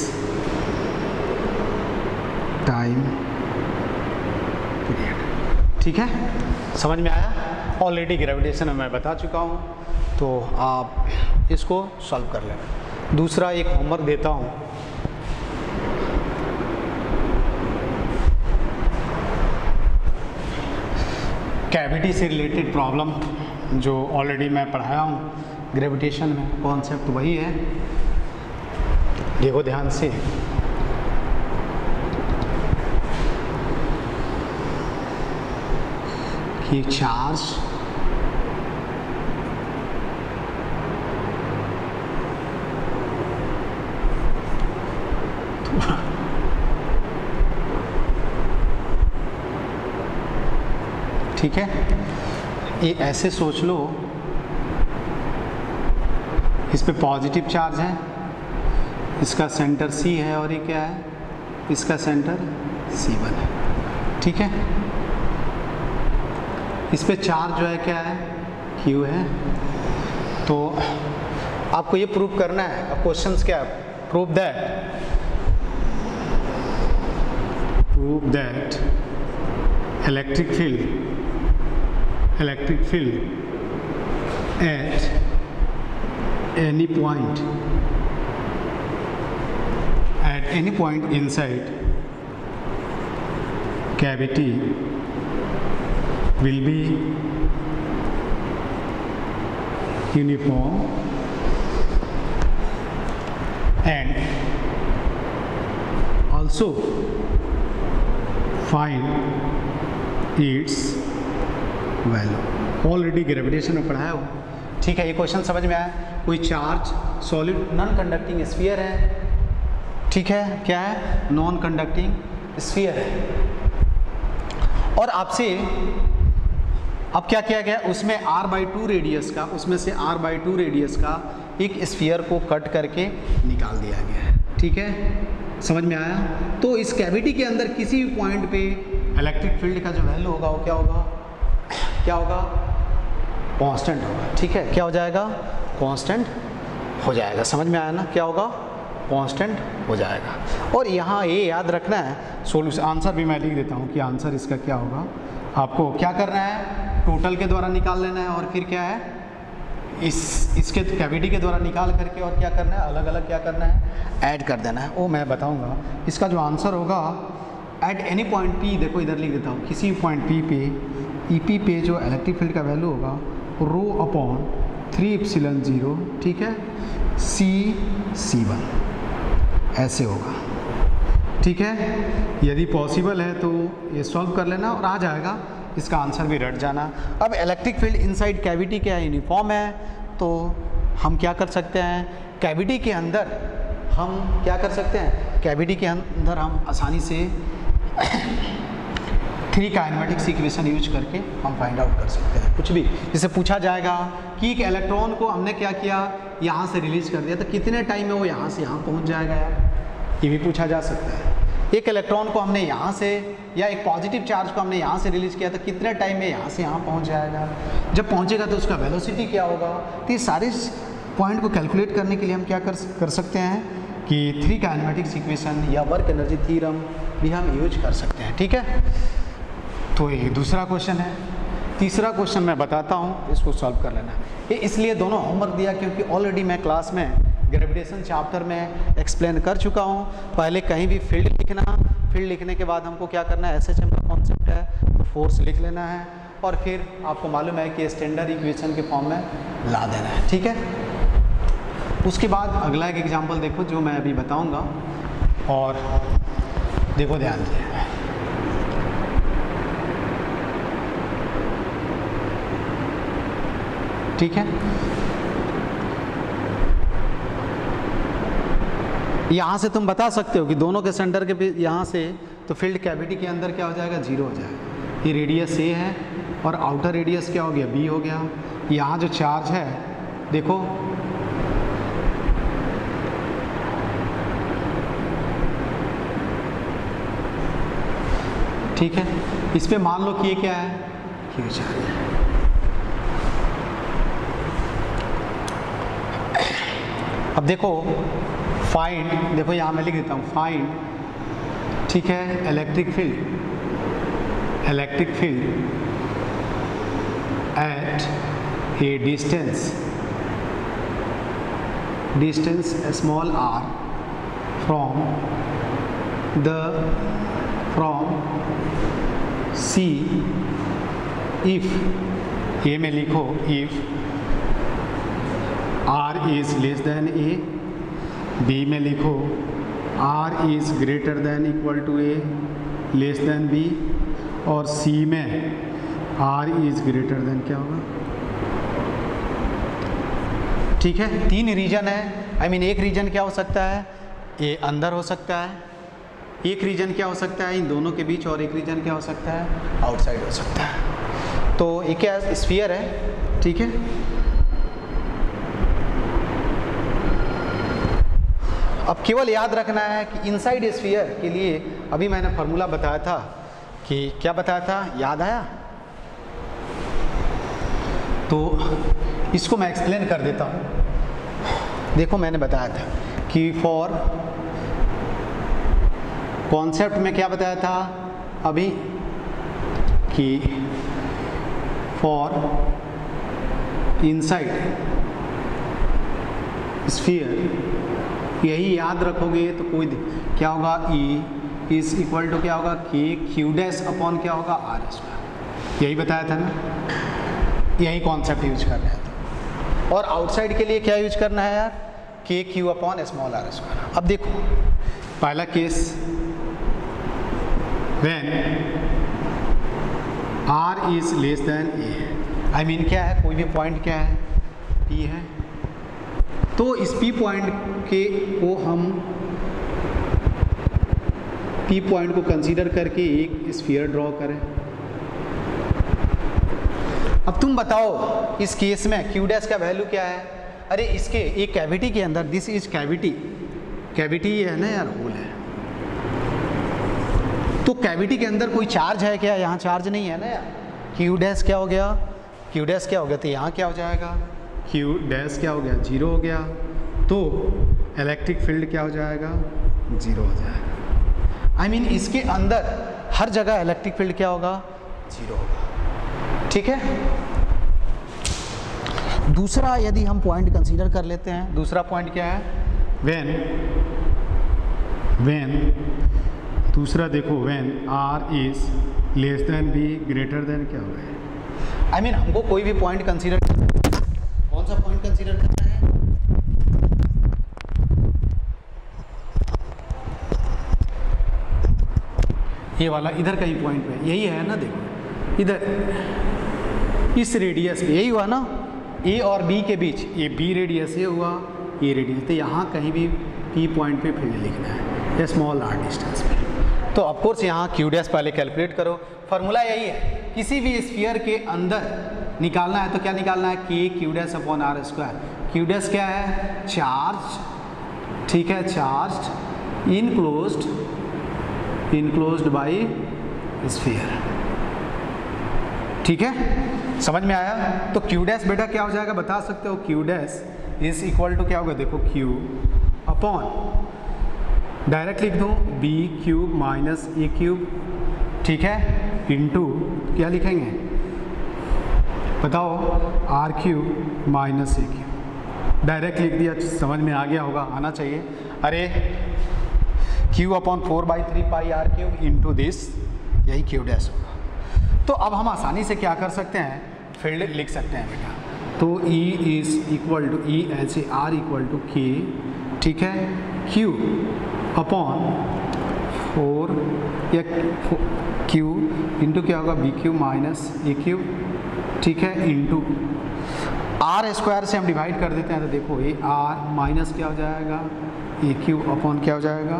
time period. ठीक है, समझ में आया? Already gravitation में मैं बता चुका हूँ, तो आप इसको सॉल्व कर लेना। दूसरा एक होमवर्क देता हूँ, कैविटी से रिलेटेड प्रॉब्लम जो ऑलरेडी मैं पढ़ाया हूँ ग्रेविटेशन में, कॉन्सेप्ट वही है, देखो ध्यान से। कि चार्ज ठीक है, ये ऐसे सोच लो, इस पे पॉजिटिव चार्ज है, इसका सेंटर C है और ये क्या है, इसका सेंटर सी वन है। ठीक है, इस पे चार्ज जो है क्या है, Q है। तो आपको ये प्रूव करना है। अब क्वेश्चंस क्या है, prove that prove that electric field electric field at any point at any point inside cavity will be uniform and also find its value। Already gravitation में पढ़ाया हो। ठीक है, ये क्वेश्चन समझ में आया। कोई charge solid non conducting sphere है, ठीक है, क्या है, नॉन कंडक्टिंग स्फीयर है, और आपसे अब क्या किया गया, उसमें r बाई टू रेडियस का, उसमें से r बाई टू रेडियस का एक स्फीयर को कट करके निकाल दिया गया है। ठीक है, समझ में आया? तो इस कैविटी के अंदर किसी भी पॉइंट पे इलेक्ट्रिक फील्ड का जो वैल्यू होगा वो क्या होगा, क्या होगा, कांस्टेंट होगा। ठीक है, क्या हो जाएगा, कांस्टेंट हो जाएगा। समझ में आया ना, क्या होगा, कांस्टेंट हो जाएगा। और यहाँ ये याद रखना है, सोल्यूशन आंसर भी मैं लिख देता हूँ कि आंसर इसका क्या होगा। आपको क्या करना है, टोटल के द्वारा निकाल लेना है, और फिर क्या है, इस इसके कैविटी के द्वारा निकाल करके और क्या करना है, अलग अलग क्या करना है, ऐड कर देना है। वो मैं बताऊंगा। इसका जो आंसर होगा एट एनी पॉइंट पी, देखो इधर लिख देता हूँ, किसी पॉइंट पी पे, ई पी पे जो इलेक्ट्रिक फील्ड का वैल्यू होगा rho upon three epsilon zero, ठीक है, सी सी वन, ऐसे होगा। ठीक है, यदि पॉसिबल है तो ये सॉल्व कर लेना और आ जाएगा, इसका आंसर भी रट जाना। अब इलेक्ट्रिक फील्ड इनसाइड कैविटी क्या है, यूनिफॉर्म है, तो हम क्या कर सकते हैं, कैविटी के अंदर हम क्या कर सकते हैं, कैविटी के अंदर हम आसानी से थ्री काइनेमेटिक्स इक्वेशन यूज करके हम फाइंड आउट कर सकते हैं कुछ भी। जैसे पूछा जाएगा कि एक इलेक्ट्रॉन को हमने क्या किया, यहाँ से रिलीज कर दिया, तो कितने टाइम में वो यहाँ से यहाँ पहुँच जाएगा यार, ये भी पूछा जा सकता है। एक इलेक्ट्रॉन को हमने यहाँ से, या एक पॉजिटिव चार्ज को हमने यहाँ से रिलीज किया, तो कितने टाइम में यहाँ से यहाँ पहुँच जाएगा, जब पहुँचेगा तो उसका वेलोसिटी क्या होगा। तो ये सारे पॉइंट को कैलकुलेट करने के लिए हम क्या कर कर सकते हैं, कि थ्री काइनेमेटिक्स इक्वेशन या वर्क एनर्जी थ्योरम भी हम यूज कर सकते हैं, ठीक है। तो ये दूसरा क्वेश्चन है। तीसरा क्वेश्चन मैं बताता हूँ, इसको सॉल्व कर लेना। ये इसलिए दोनों होमवर्क दिया क्योंकि ऑलरेडी मैं क्लास में ग्रेविटेशन चैप्टर में एक्सप्लेन कर चुका हूँ। पहले कहीं भी फील्ड लिखना, फील्ड लिखने के बाद हमको क्या करना है, एस एच एम का कॉन्सेप्ट है तो फोर्स लिख लेना है और फिर आपको मालूम है कि स्टैंडर्ड इक्वेशन के फॉर्म में ला देना है, ठीक है। उसके बाद अगला एक एग्जाम्पल देखो जो मैं अभी बताऊँगा, और देखो ध्यान से, ठीक है। यहाँ से तुम बता सकते हो कि दोनों के सेंटर के यहाँ से तो फील्ड कैविटी के अंदर क्या हो जाएगा, जीरो हो जाएगा। ये रेडियस ए है और आउटर रेडियस क्या हो गया, बी हो गया। यहाँ जो चार्ज है देखो, ठीक है, इस पे मान लो कि ये क्या है, क्यू चार्ज है। अब देखो फाइंड, देखो यहाँ मैं लिख देता हूँ फाइंड, ठीक है, electric field, electric field at a distance, distance small R from the from C if, ये में लिखो if R is less than A, B में लिखो R is greater than equal to A, less than B, और C में R is greater than क्या होगा, ठीक है। तीन रीजन है, आई I मीन mean, एक रीजन क्या हो सकता है, ये अंदर हो सकता है, एक रीजन क्या हो सकता है इन दोनों के बीच, और एक रीजन क्या हो सकता है आउटसाइड हो सकता है। तो ये क्या स्फीयर है, ठीक है। अब केवल याद रखना है कि इनसाइड स्फीयर के लिए अभी मैंने फार्मूला बताया था, कि क्या बताया था, याद आया? तो इसको मैं एक्सप्लेन कर देता हूँ। देखो मैंने बताया था कि फॉर कॉन्सेप्ट में क्या बताया था अभी, कि फॉर इनसाइड स्फीयर, यही याद रखोगे तो कोई क्या होगा, E इज इक्वल टू क्या होगा, के क्यू डैश अपॉन क्या होगा, आर स्क्वायर। यही बताया था ना, यही कॉन्सेप्ट यूज करना है था। और आउटसाइड के लिए क्या यूज करना है यार, K Q upon small are square. अब देखो पहला केस, when R is less than A, I mean क्या है, कोई भी पॉइंट क्या है, पी है, तो इस P पॉइंट के को हम P पॉइंट को कंसीडर करके एक स्फीयर ड्रॉ करें। अब तुम बताओ इस केस में Q डैश का वैल्यू क्या है। अरे इसके एक कैविटी के अंदर, दिस इज कैविटी, कैविटी ये है ना यार, होल है, तो कैविटी के अंदर कोई चार्ज है क्या, यहाँ चार्ज नहीं है ना यार। Q डैश क्या हो गया, Q डैश क्या हो गया, तो यहाँ क्या हो जाएगा, Q डैश क्या हो गया, जीरो हो गया, तो इलेक्ट्रिक फील्ड क्या हो जाएगा, जीरो हो जाएगा। आई I मीन mean, इसके अंदर हर जगह इलेक्ट्रिक फील्ड क्या होगा, जीरो होगा, ठीक है। दूसरा यदि हम पॉइंट कंसीडर कर लेते हैं, दूसरा पॉइंट क्या है, व्हेन व्हेन दूसरा देखो, when R is less than B greater than क्या होगा। आई मीन हमको कोई भी पॉइंट कंसीडर, कौन सा पॉइंट कंसीडर करना है, ये वाला, इधर का ही पॉइंट पे यही है ना, देखो इधर इस रेडियस पे यही हुआ ना, ए और बी के बीच ये बी रेडियस, ये हुआ ये रेडियस, तो यहाँ कहीं भी पी पॉइंट पे फील्ड लिखना है, ये स्मॉल आर डिस्टेंस पे। तो ऑफकोर्स यहाँ क्यू डैश पहले कैलकुलेट करो, फार्मूला यही है, किसी भी स्फीयर के अंदर निकालना है तो क्या निकालना है, K Q dash upon are square. Q dash क्या है, चार्ज, ठीक है, charge enclosed enclosed by sphere, ठीक है, समझ में आया। तो क्यू डैश बेटा क्या हो जाएगा, बता सकते हो, Q dash is equal to क्या होगा, देखो क्यू अपॉन डायरेक्ट लिख दूँ B cube minus A cube, ठीक है, इंटू क्या लिखेंगे बताओ, R cube minus A cube. Direct लिख दिया, समझ में आ गया होगा, आना चाहिए। अरे Q upon four by three pi R cube into this, यही क्यू डैश होगा। तो अब हम आसानी से क्या कर सकते हैं, फील्ड लिख सकते हैं बेटा। तो E is equal to E ऐसे आर इक्वल टू के, ठीक है, क्यू अपॉन फोर या क्यू इंटू क्या होगा B cube minus A cube, ठीक है, इंटू आर स्क्वायर से हम डिवाइड कर देते हैं तो देखो ये आर माइनस क्या हो जाएगा ए क्यू अपॉन क्या हो जाएगा,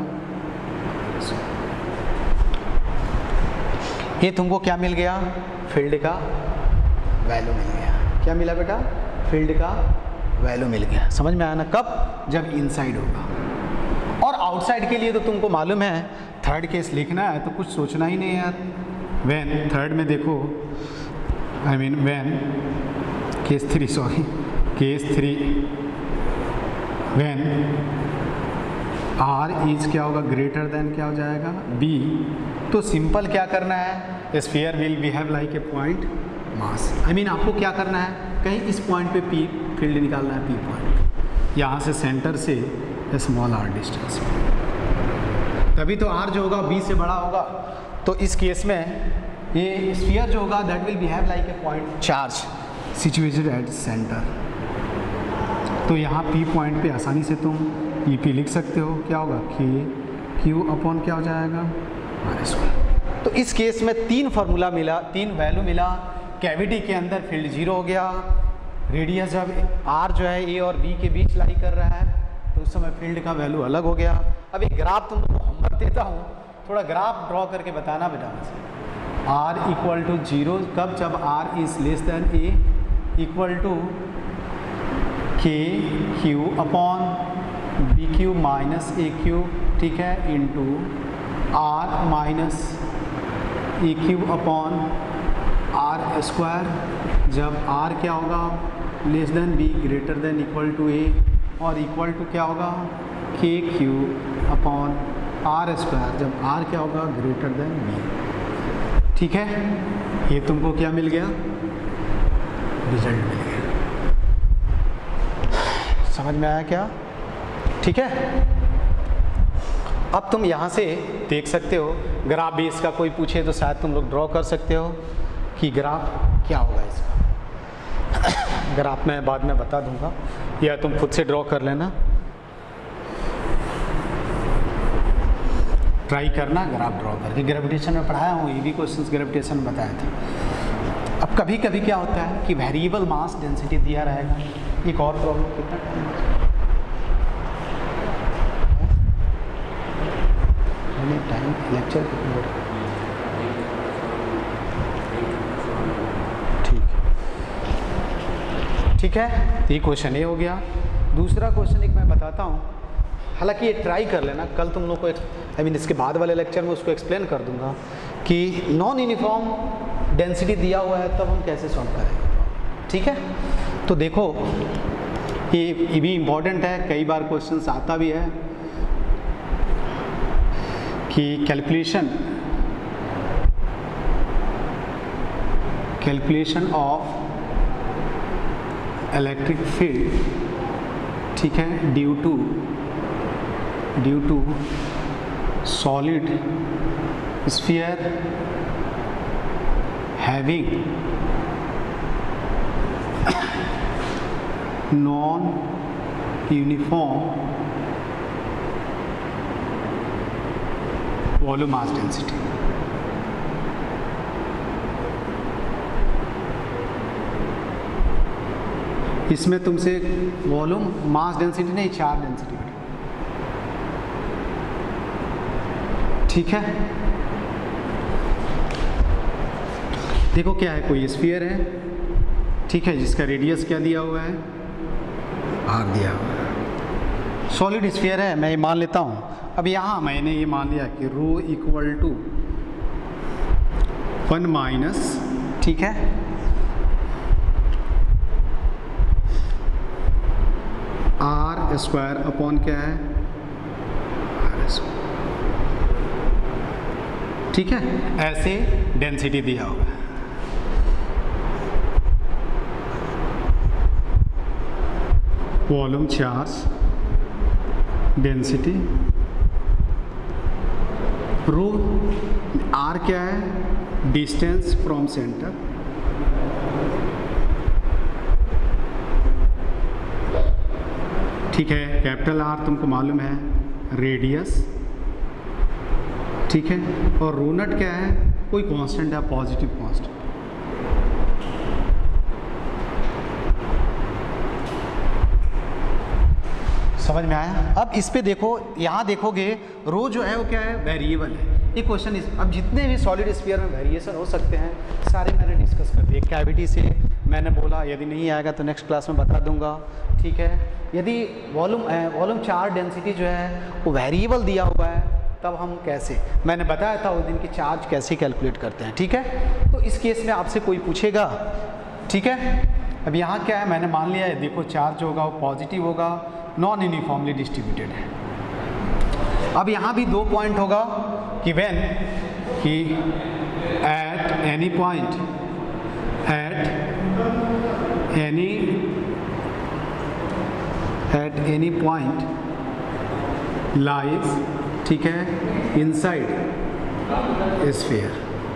ये तुमको क्या मिल गया, फील्ड का वैल्यू मिल गया। क्या मिला बेटा, फील्ड का वैल्यू मिल गया। समझ में आया ना, कब, जब इनसाइड होगा। और आउटसाइड के लिए तो तुमको मालूम है थर्ड केस लिखना है तो कुछ सोचना ही नहीं यार। व्हेन थर्ड में देखो, I mean when case three, sorry case three, when R is क्या होगा ग्रेटर देन क्या हो जाएगा बी, तो सिंपल क्या करना है, sphere will behave like a point mass. I mean आपको क्या करना है, कहीं इस पॉइंट पे पी फील्ड निकालना है, पी पॉइंट, यहाँ से सेंटर से स्मॉल आर डिस्टेंस, तभी तो आर जो होगा बी से बड़ा होगा। तो इस केस में ये स्फीयर जो होगा that will behave like a point charge situated at centre. तो यहाँ पी पॉइंट पे आसानी से तुम ई पी लिख सकते हो, क्या होगा के क्यू अपॉन क्या हो जाएगा आर स्क्वायर। तो इस केस में तीन फार्मूला मिला, तीन वैल्यू मिला। कैविटी के अंदर फील्ड जीरो हो गया, रेडियस जब आर जो है ए और बी के बीच लाई कर रहा है तो उस समय फील्ड का वैल्यू अलग हो गया। अब एक ग्राफ तुमको होमवर्क देता हूँ, थोड़ा ग्राफ ड्रॉ करके बताना बेटा मुझे। आर इक्वल टू जीरो कब, जब R is less than A, equal to K Q upon B cube minus A cube, ठीक है, into R minus A cube upon are square, जब आर क्या होगा less than B greater than equal to A, और equal to क्या होगा K Q upon are square, जब R क्या होगा ग्रेटर देन बी। ठीक है, ये तुमको क्या मिल गया, रिजल्ट मिल गया। समझ में आया क्या? ठीक है, अब तुम यहाँ से देख सकते हो, ग्राफ भी इसका कोई पूछे तो शायद तुम लोग ड्रॉ कर सकते हो कि ग्राफ क्या होगा इसका। ग्राफ मैं बाद में बता दूंगा, या तुम खुद से ड्रॉ कर लेना, ट्राई करना ग्राफ ड्रॉ करके। ग्रेविटेशन में पढ़ाया हूँ, ये भी क्वेश्चंस ग्रेविटेशन में बताया था। अब कभी कभी क्या होता है कि वेरिएबल मास डेंसिटी दिया रहेगा। एक और प्रॉब्लम, कितना टाइम टाइम लेक्चर ठीक है, तो ये क्वेश्चन ये हो गया। दूसरा क्वेश्चन एक मैं बताता हूँ, हालांकि ये ट्राई कर लेना, कल तुम लोग को आई मीन इसके बाद वाले लेक्चर में उसको एक्सप्लेन कर दूंगा कि नॉन यूनिफॉर्म डेंसिटी दिया हुआ है तब हम कैसे सॉल्व करेंगे। ठीक है, तो देखो ये ये भी इम्पॉर्टेंट है, कई बार क्वेश्चन आता भी है कि calculation calculation of electric field, ठीक है, due to due to solid sphere having non uniform volume mass density. इसमें तुमसे वॉल्यूम मास डेंसिटी नहीं, चार्ज डेंसिटी। ठीक है, देखो क्या है, कोई स्फीयर है, ठीक है, जिसका रेडियस क्या दिया हुआ है, आर दिया हुआ है। सॉलिड स्फीयर है, मैं ये मान लेता हूँ। अब यहाँ मैंने ये मान लिया कि rho equal to one minus, ठीक है, आर आर स्क्वायर अपॉन क्या है, आर स्क्वायर। ठीक है, ऐसे डेंसिटी दिया हुआ है। Volume charge, density, rho, R क्या है, डिस्टेंस फ्रॉम सेंटर, ठीक है, कैपिटल आर तुमको मालूम है, रेडियस, ठीक है, और रो नट क्या है, कोई कांस्टेंट है, पॉजिटिव कांस्टेंट। समझ में आया? अब इस पे देखो, यहाँ देखोगे रो जो है वो क्या है, वेरिएबल है। ये क्वेश्चन इस, अब जितने भी सॉलिड स्फीयर में वेरिएशन हो सकते हैं सारे मैंने डिस्कस कर दिए। कैविटी से मैंने बोला, यदि नहीं आएगा तो नेक्स्ट क्लास में बता दूंगा, ठीक है। यदि वॉल्यूम वॉल्यूम चार्ज डेंसिटी जो है वो वेरिएबल दिया हुआ है, तब हम कैसे, मैंने बताया था उस दिन की चार्ज कैसे कैलकुलेट करते हैं, ठीक है। तो इस केस में आपसे कोई पूछेगा, ठीक है। अब यहाँ क्या है, मैंने मान लिया है, देखो चार्ज होगा वो पॉजिटिव होगा, नॉन यूनिफॉर्मली डिस्ट्रीब्यूटेड है। अब यहाँ भी दो पॉइंट होगा कि व्हेन कि at any point, at any at any point lies, ठीक है, इनसाइड स्फीयर,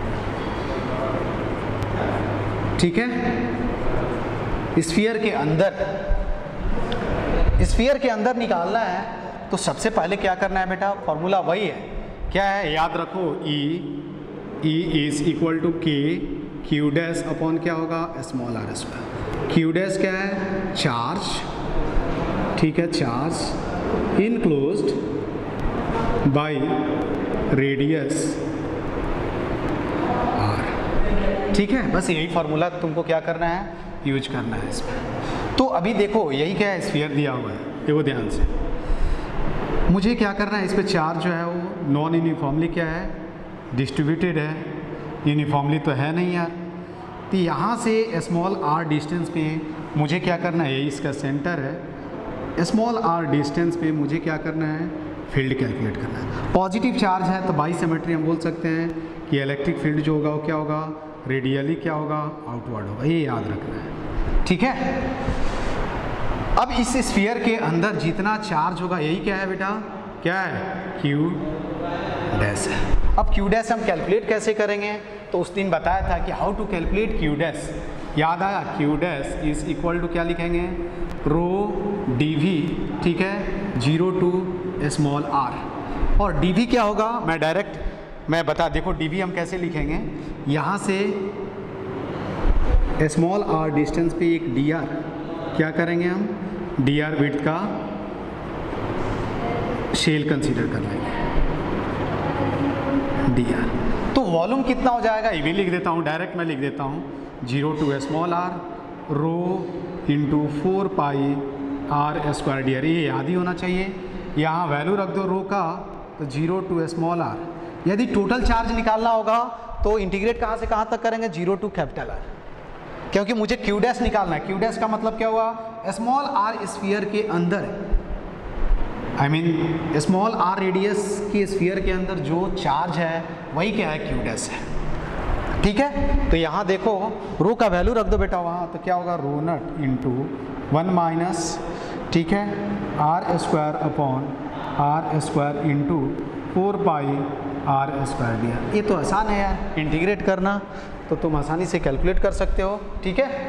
ठीक है, स्फीयर के अंदर, स्फीयर के अंदर निकालना है तो सबसे पहले क्या करना है बेटा, फॉर्मूला वही है, क्या है, याद रखो, E E is equal to K Q dash upon क्या होगा, small are square. Q dash क्या है, चार्ज, ठीक है, charge enclosed by radius R, ठीक है। बस यही फॉर्मूला तुमको क्या करना है, यूज करना है इसमें। तो अभी देखो यही क्या है, स्फीयर दिया हुआ है, देखो ध्यान से, मुझे क्या करना है, इस पर चार्ज जो है वो नॉन यूनिफॉर्मली क्या है, डिस्ट्रीब्यूटेड है, यूनिफॉर्मली तो है नहीं यार। तो यहाँ से स्मॉल आर डिस्टेंस पे मुझे क्या करना है, इसका सेंटर है, स्मॉल आर डिस्टेंस पे मुझे क्या करना है, फील्ड कैलकुलेट करना है। पॉजिटिव चार्ज है तो बाई सिमेट्री हम बोल सकते हैं कि इलेक्ट्रिक फील्ड जो होगा वो क्या होगा, रेडियली क्या होगा, आउटवर्ड होगा, ये याद रखना है, ठीक है। अब इस स्फीयर के अंदर जितना चार्ज होगा यही क्या है बेटा, क्या है, क्यू डैश है। अब क्यू डैश हम कैलकुलेट कैसे करेंगे, तो उस दिन बताया था कि how to calculate Q dash, याद आया, Q dash is equal to क्या लिखेंगे, रो डी वी, ठीक है, जीरो टू स्मॉल आर, और डी वी क्या होगा, मैं डायरेक्ट मैं बता, देखो डी वी हम कैसे लिखेंगे, यहाँ से स्मॉल आर डिस्टेंस पे एक डी आर क्या करेंगे हम, डी आर विड्थ का शेल कंसीडर कर लेंगे, डी आर। तो वॉल्यूम कितना हो जाएगा, ये भी लिख देता हूँ, डायरेक्ट मैं लिख देता हूँ, zero to small r rho into four pi r square d r, ये याद ही होना चाहिए। यहाँ वैल्यू रख दो रो का, तो जीरो टू स्मॉल आर। यदि टोटल चार्ज निकालना होगा तो इंटीग्रेट कहाँ से कहाँ तक करेंगे, जीरो टू कैपिटल आर, क्योंकि मुझे क्यू डैश निकालना है। क्यू डैश का मतलब क्या हुआ, स्मॉल आर स्फीयर के अंदर, I mean small are radius के स्फीयर के अंदर जो चार्ज है वही क्या है, क्यू डैश है, ठीक है। तो यहाँ देखो रो का वैल्यू रख दो बेटा वहाँ, तो क्या होगा, rho nought into one minus, ठीक है, r square upon are square into four pi r square d r. ये तो आसान है यार, इंटीग्रेट करना तो तुम आसानी से कैलकुलेट कर सकते हो, ठीक है।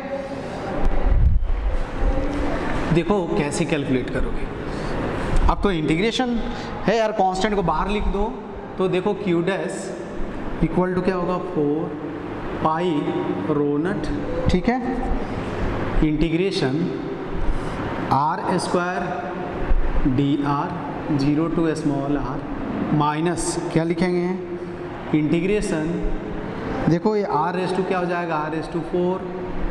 देखो कैसे कैलकुलेट करोगे, अब तो इंटीग्रेशन है यार, कांस्टेंट को बाहर लिख दो, तो देखो क्यू डैश इक्वल टू क्या होगा, फोर पाई रो नट, ठीक है, integration r square d r zero to small r minus क्या लिखेंगे, इंटीग्रेशन, देखो ये आर रेस टू क्या हो जाएगा, r raise to four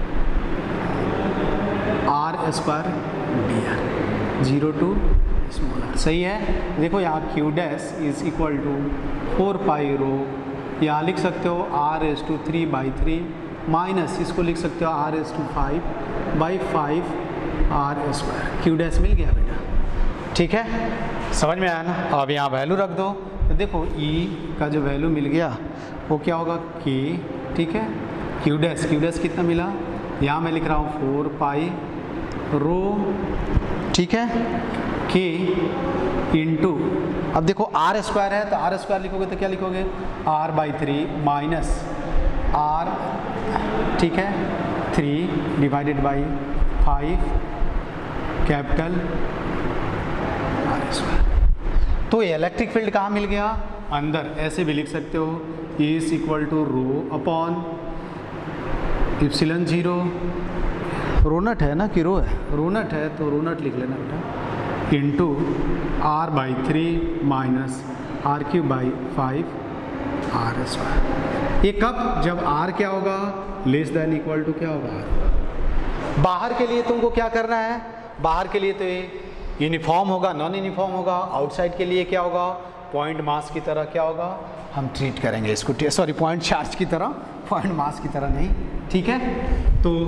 r square d r zero to small r, सही है। देखो यहाँ Q dash is equal to four pi rho, यहाँ लिख सकते हो r raise to three by three minus इसको लिख सकते हो r raise to five by five r square, Q dash मिल गया बेटा, ठीक है, समझ में आया ना। अब यहाँ वैल्यू रख दो तो देखो E का जो वैल्यू मिल गया वो क्या होगा K, ठीक है। क्यू डैश क्यू डैश कितना मिला, यहाँ मैं लिख रहा हूँ फोर पाई रो, ठीक है, K इंटू, अब देखो आर स्क्वायर है तो आर स्क्वायर लिखोगे तो क्या लिखोगे, r by three minus r, ठीक है, three divided by five capital r square. तो इलेक्ट्रिक फील्ड कहाँ मिल गया, अंदर। ऐसे भी लिख सकते हो, E is equal to rho upon epsilon zero, rho nought है ना कि रो है, रोनट है तो रोनट लिख लेना बेटा, into r by three minus r q by five r square. ये कब, जब आर क्या होगा, लेस देन इक्वल टू क्या होगा। बाहर के लिए तुमको क्या करना है, बाहर के लिए तो ये यूनिफॉर्म होगा, नॉन यूनिफॉर्म होगा। आउटसाइड के लिए क्या होगा, पॉइंट मास की तरह क्या होगा, हम ट्रीट करेंगे इसको, सॉरी पॉइंट चार्ज की तरह, पॉइंट मास की तरह नहीं, ठीक है। तो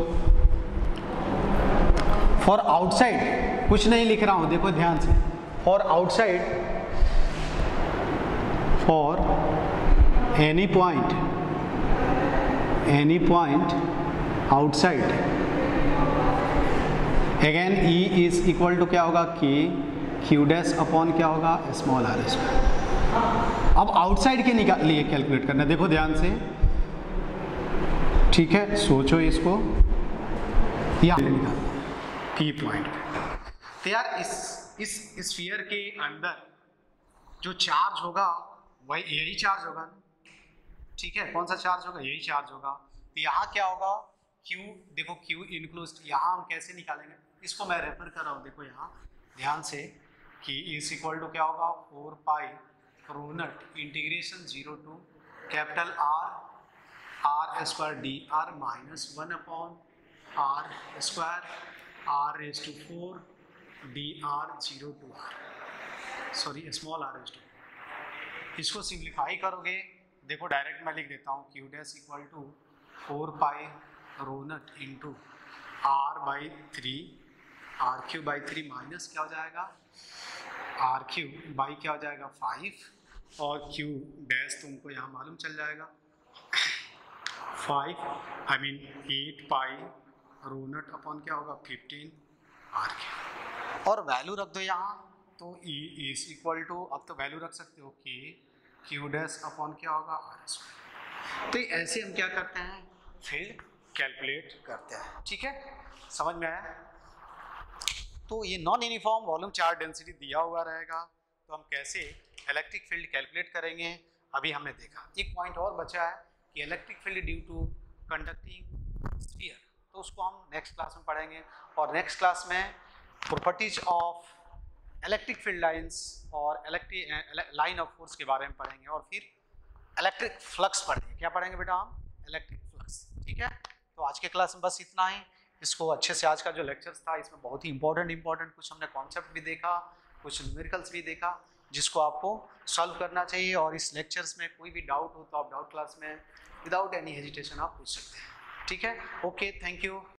फॉर आउटसाइड कुछ नहीं लिख रहा हूं, देखो ध्यान से, for outside, for any point, any point outside, again E is equal to क्या होगा, K क्यू डैश अपॉन क्या होगा, स्मॉल आर स्क्वायर। अब आउटसाइड के लिए कैलकुलेट करना है, देखो ध्यान से, ठीक है, सोचो इसको, यहाँ निकाल P पॉइंट। तो यार इस इस स्फीयर के अंदर जो चार्ज होगा वही यही चार्ज होगा, ठीक है। कौन सा चार्ज होगा, यही चार्ज होगा। तो यहाँ क्या होगा, Q, देखो Q इनक्लोज्ड, यहाँ हम कैसे निकालेंगे, इसको मैं रेफर कर रहा हूँ, देखो यहाँ ध्यान से, कि इज इक्वल टू क्या होगा, four pi rho nought integration zero to capital r r square d r minus one upon are square r raise to four d r zero to r, sorry small r raise to. इसको simplify करोगे, देखो direct मैं लिख देता हूँ, q dash equal to four pi rho nought into r by three, r q by three minus क्या हो जाएगा, आर क्यू बाई क्या हो जाएगा फाइव, और क्यू डैश तुमको यहाँ मालूम चल जाएगा, five I mean eight pi rho nought upon क्या होगा फिफ्टीन आर क्यू, और वैल्यू रख दो यहाँ। तो E इज इक्वल टू, अब तो वैल्यू रख सकते हो कि क्यू डैश अपॉन क्या होगा आर स्क्वायर। तो ऐसे हम क्या करते हैं, फील्ड कैलकुलेट करते हैं, ठीक है, समझ में आया। तो ये non uniform volume charge density दिया हुआ रहेगा, तो हम कैसे इलेक्ट्रिक फील्ड कैलकुलेट करेंगे, अभी हमने देखा। एक पॉइंट और बचा है कि electric field due to conducting sphere, तो उसको हम नेक्स्ट क्लास में पढ़ेंगे। और नेक्स्ट क्लास में properties of electric field lines और इलेक्ट्रिक लाइन ऑफ फोर्स के बारे में पढ़ेंगे, और फिर इलेक्ट्रिक फ्लक्स पढ़ेंगे। क्या पढ़ेंगे बेटा हम, इलेक्ट्रिक फ्लक्स, ठीक है। तो आज के क्लास में बस इतना ही। इसको अच्छे से, आज का जो लेक्चर्स था इसमें बहुत ही इंपॉर्टेंट इंपॉर्टेंट कुछ हमने कॉन्सेप्ट भी देखा, कुछ न्यूमेरिकल्स भी देखा, जिसको आपको सॉल्व करना चाहिए। और इस लेक्चर्स में कोई भी डाउट हो तो आप डाउट क्लास में विदाउट एनी हेजिटेशन आप पूछ सकते हैं, ठीक है। Okay, thank you.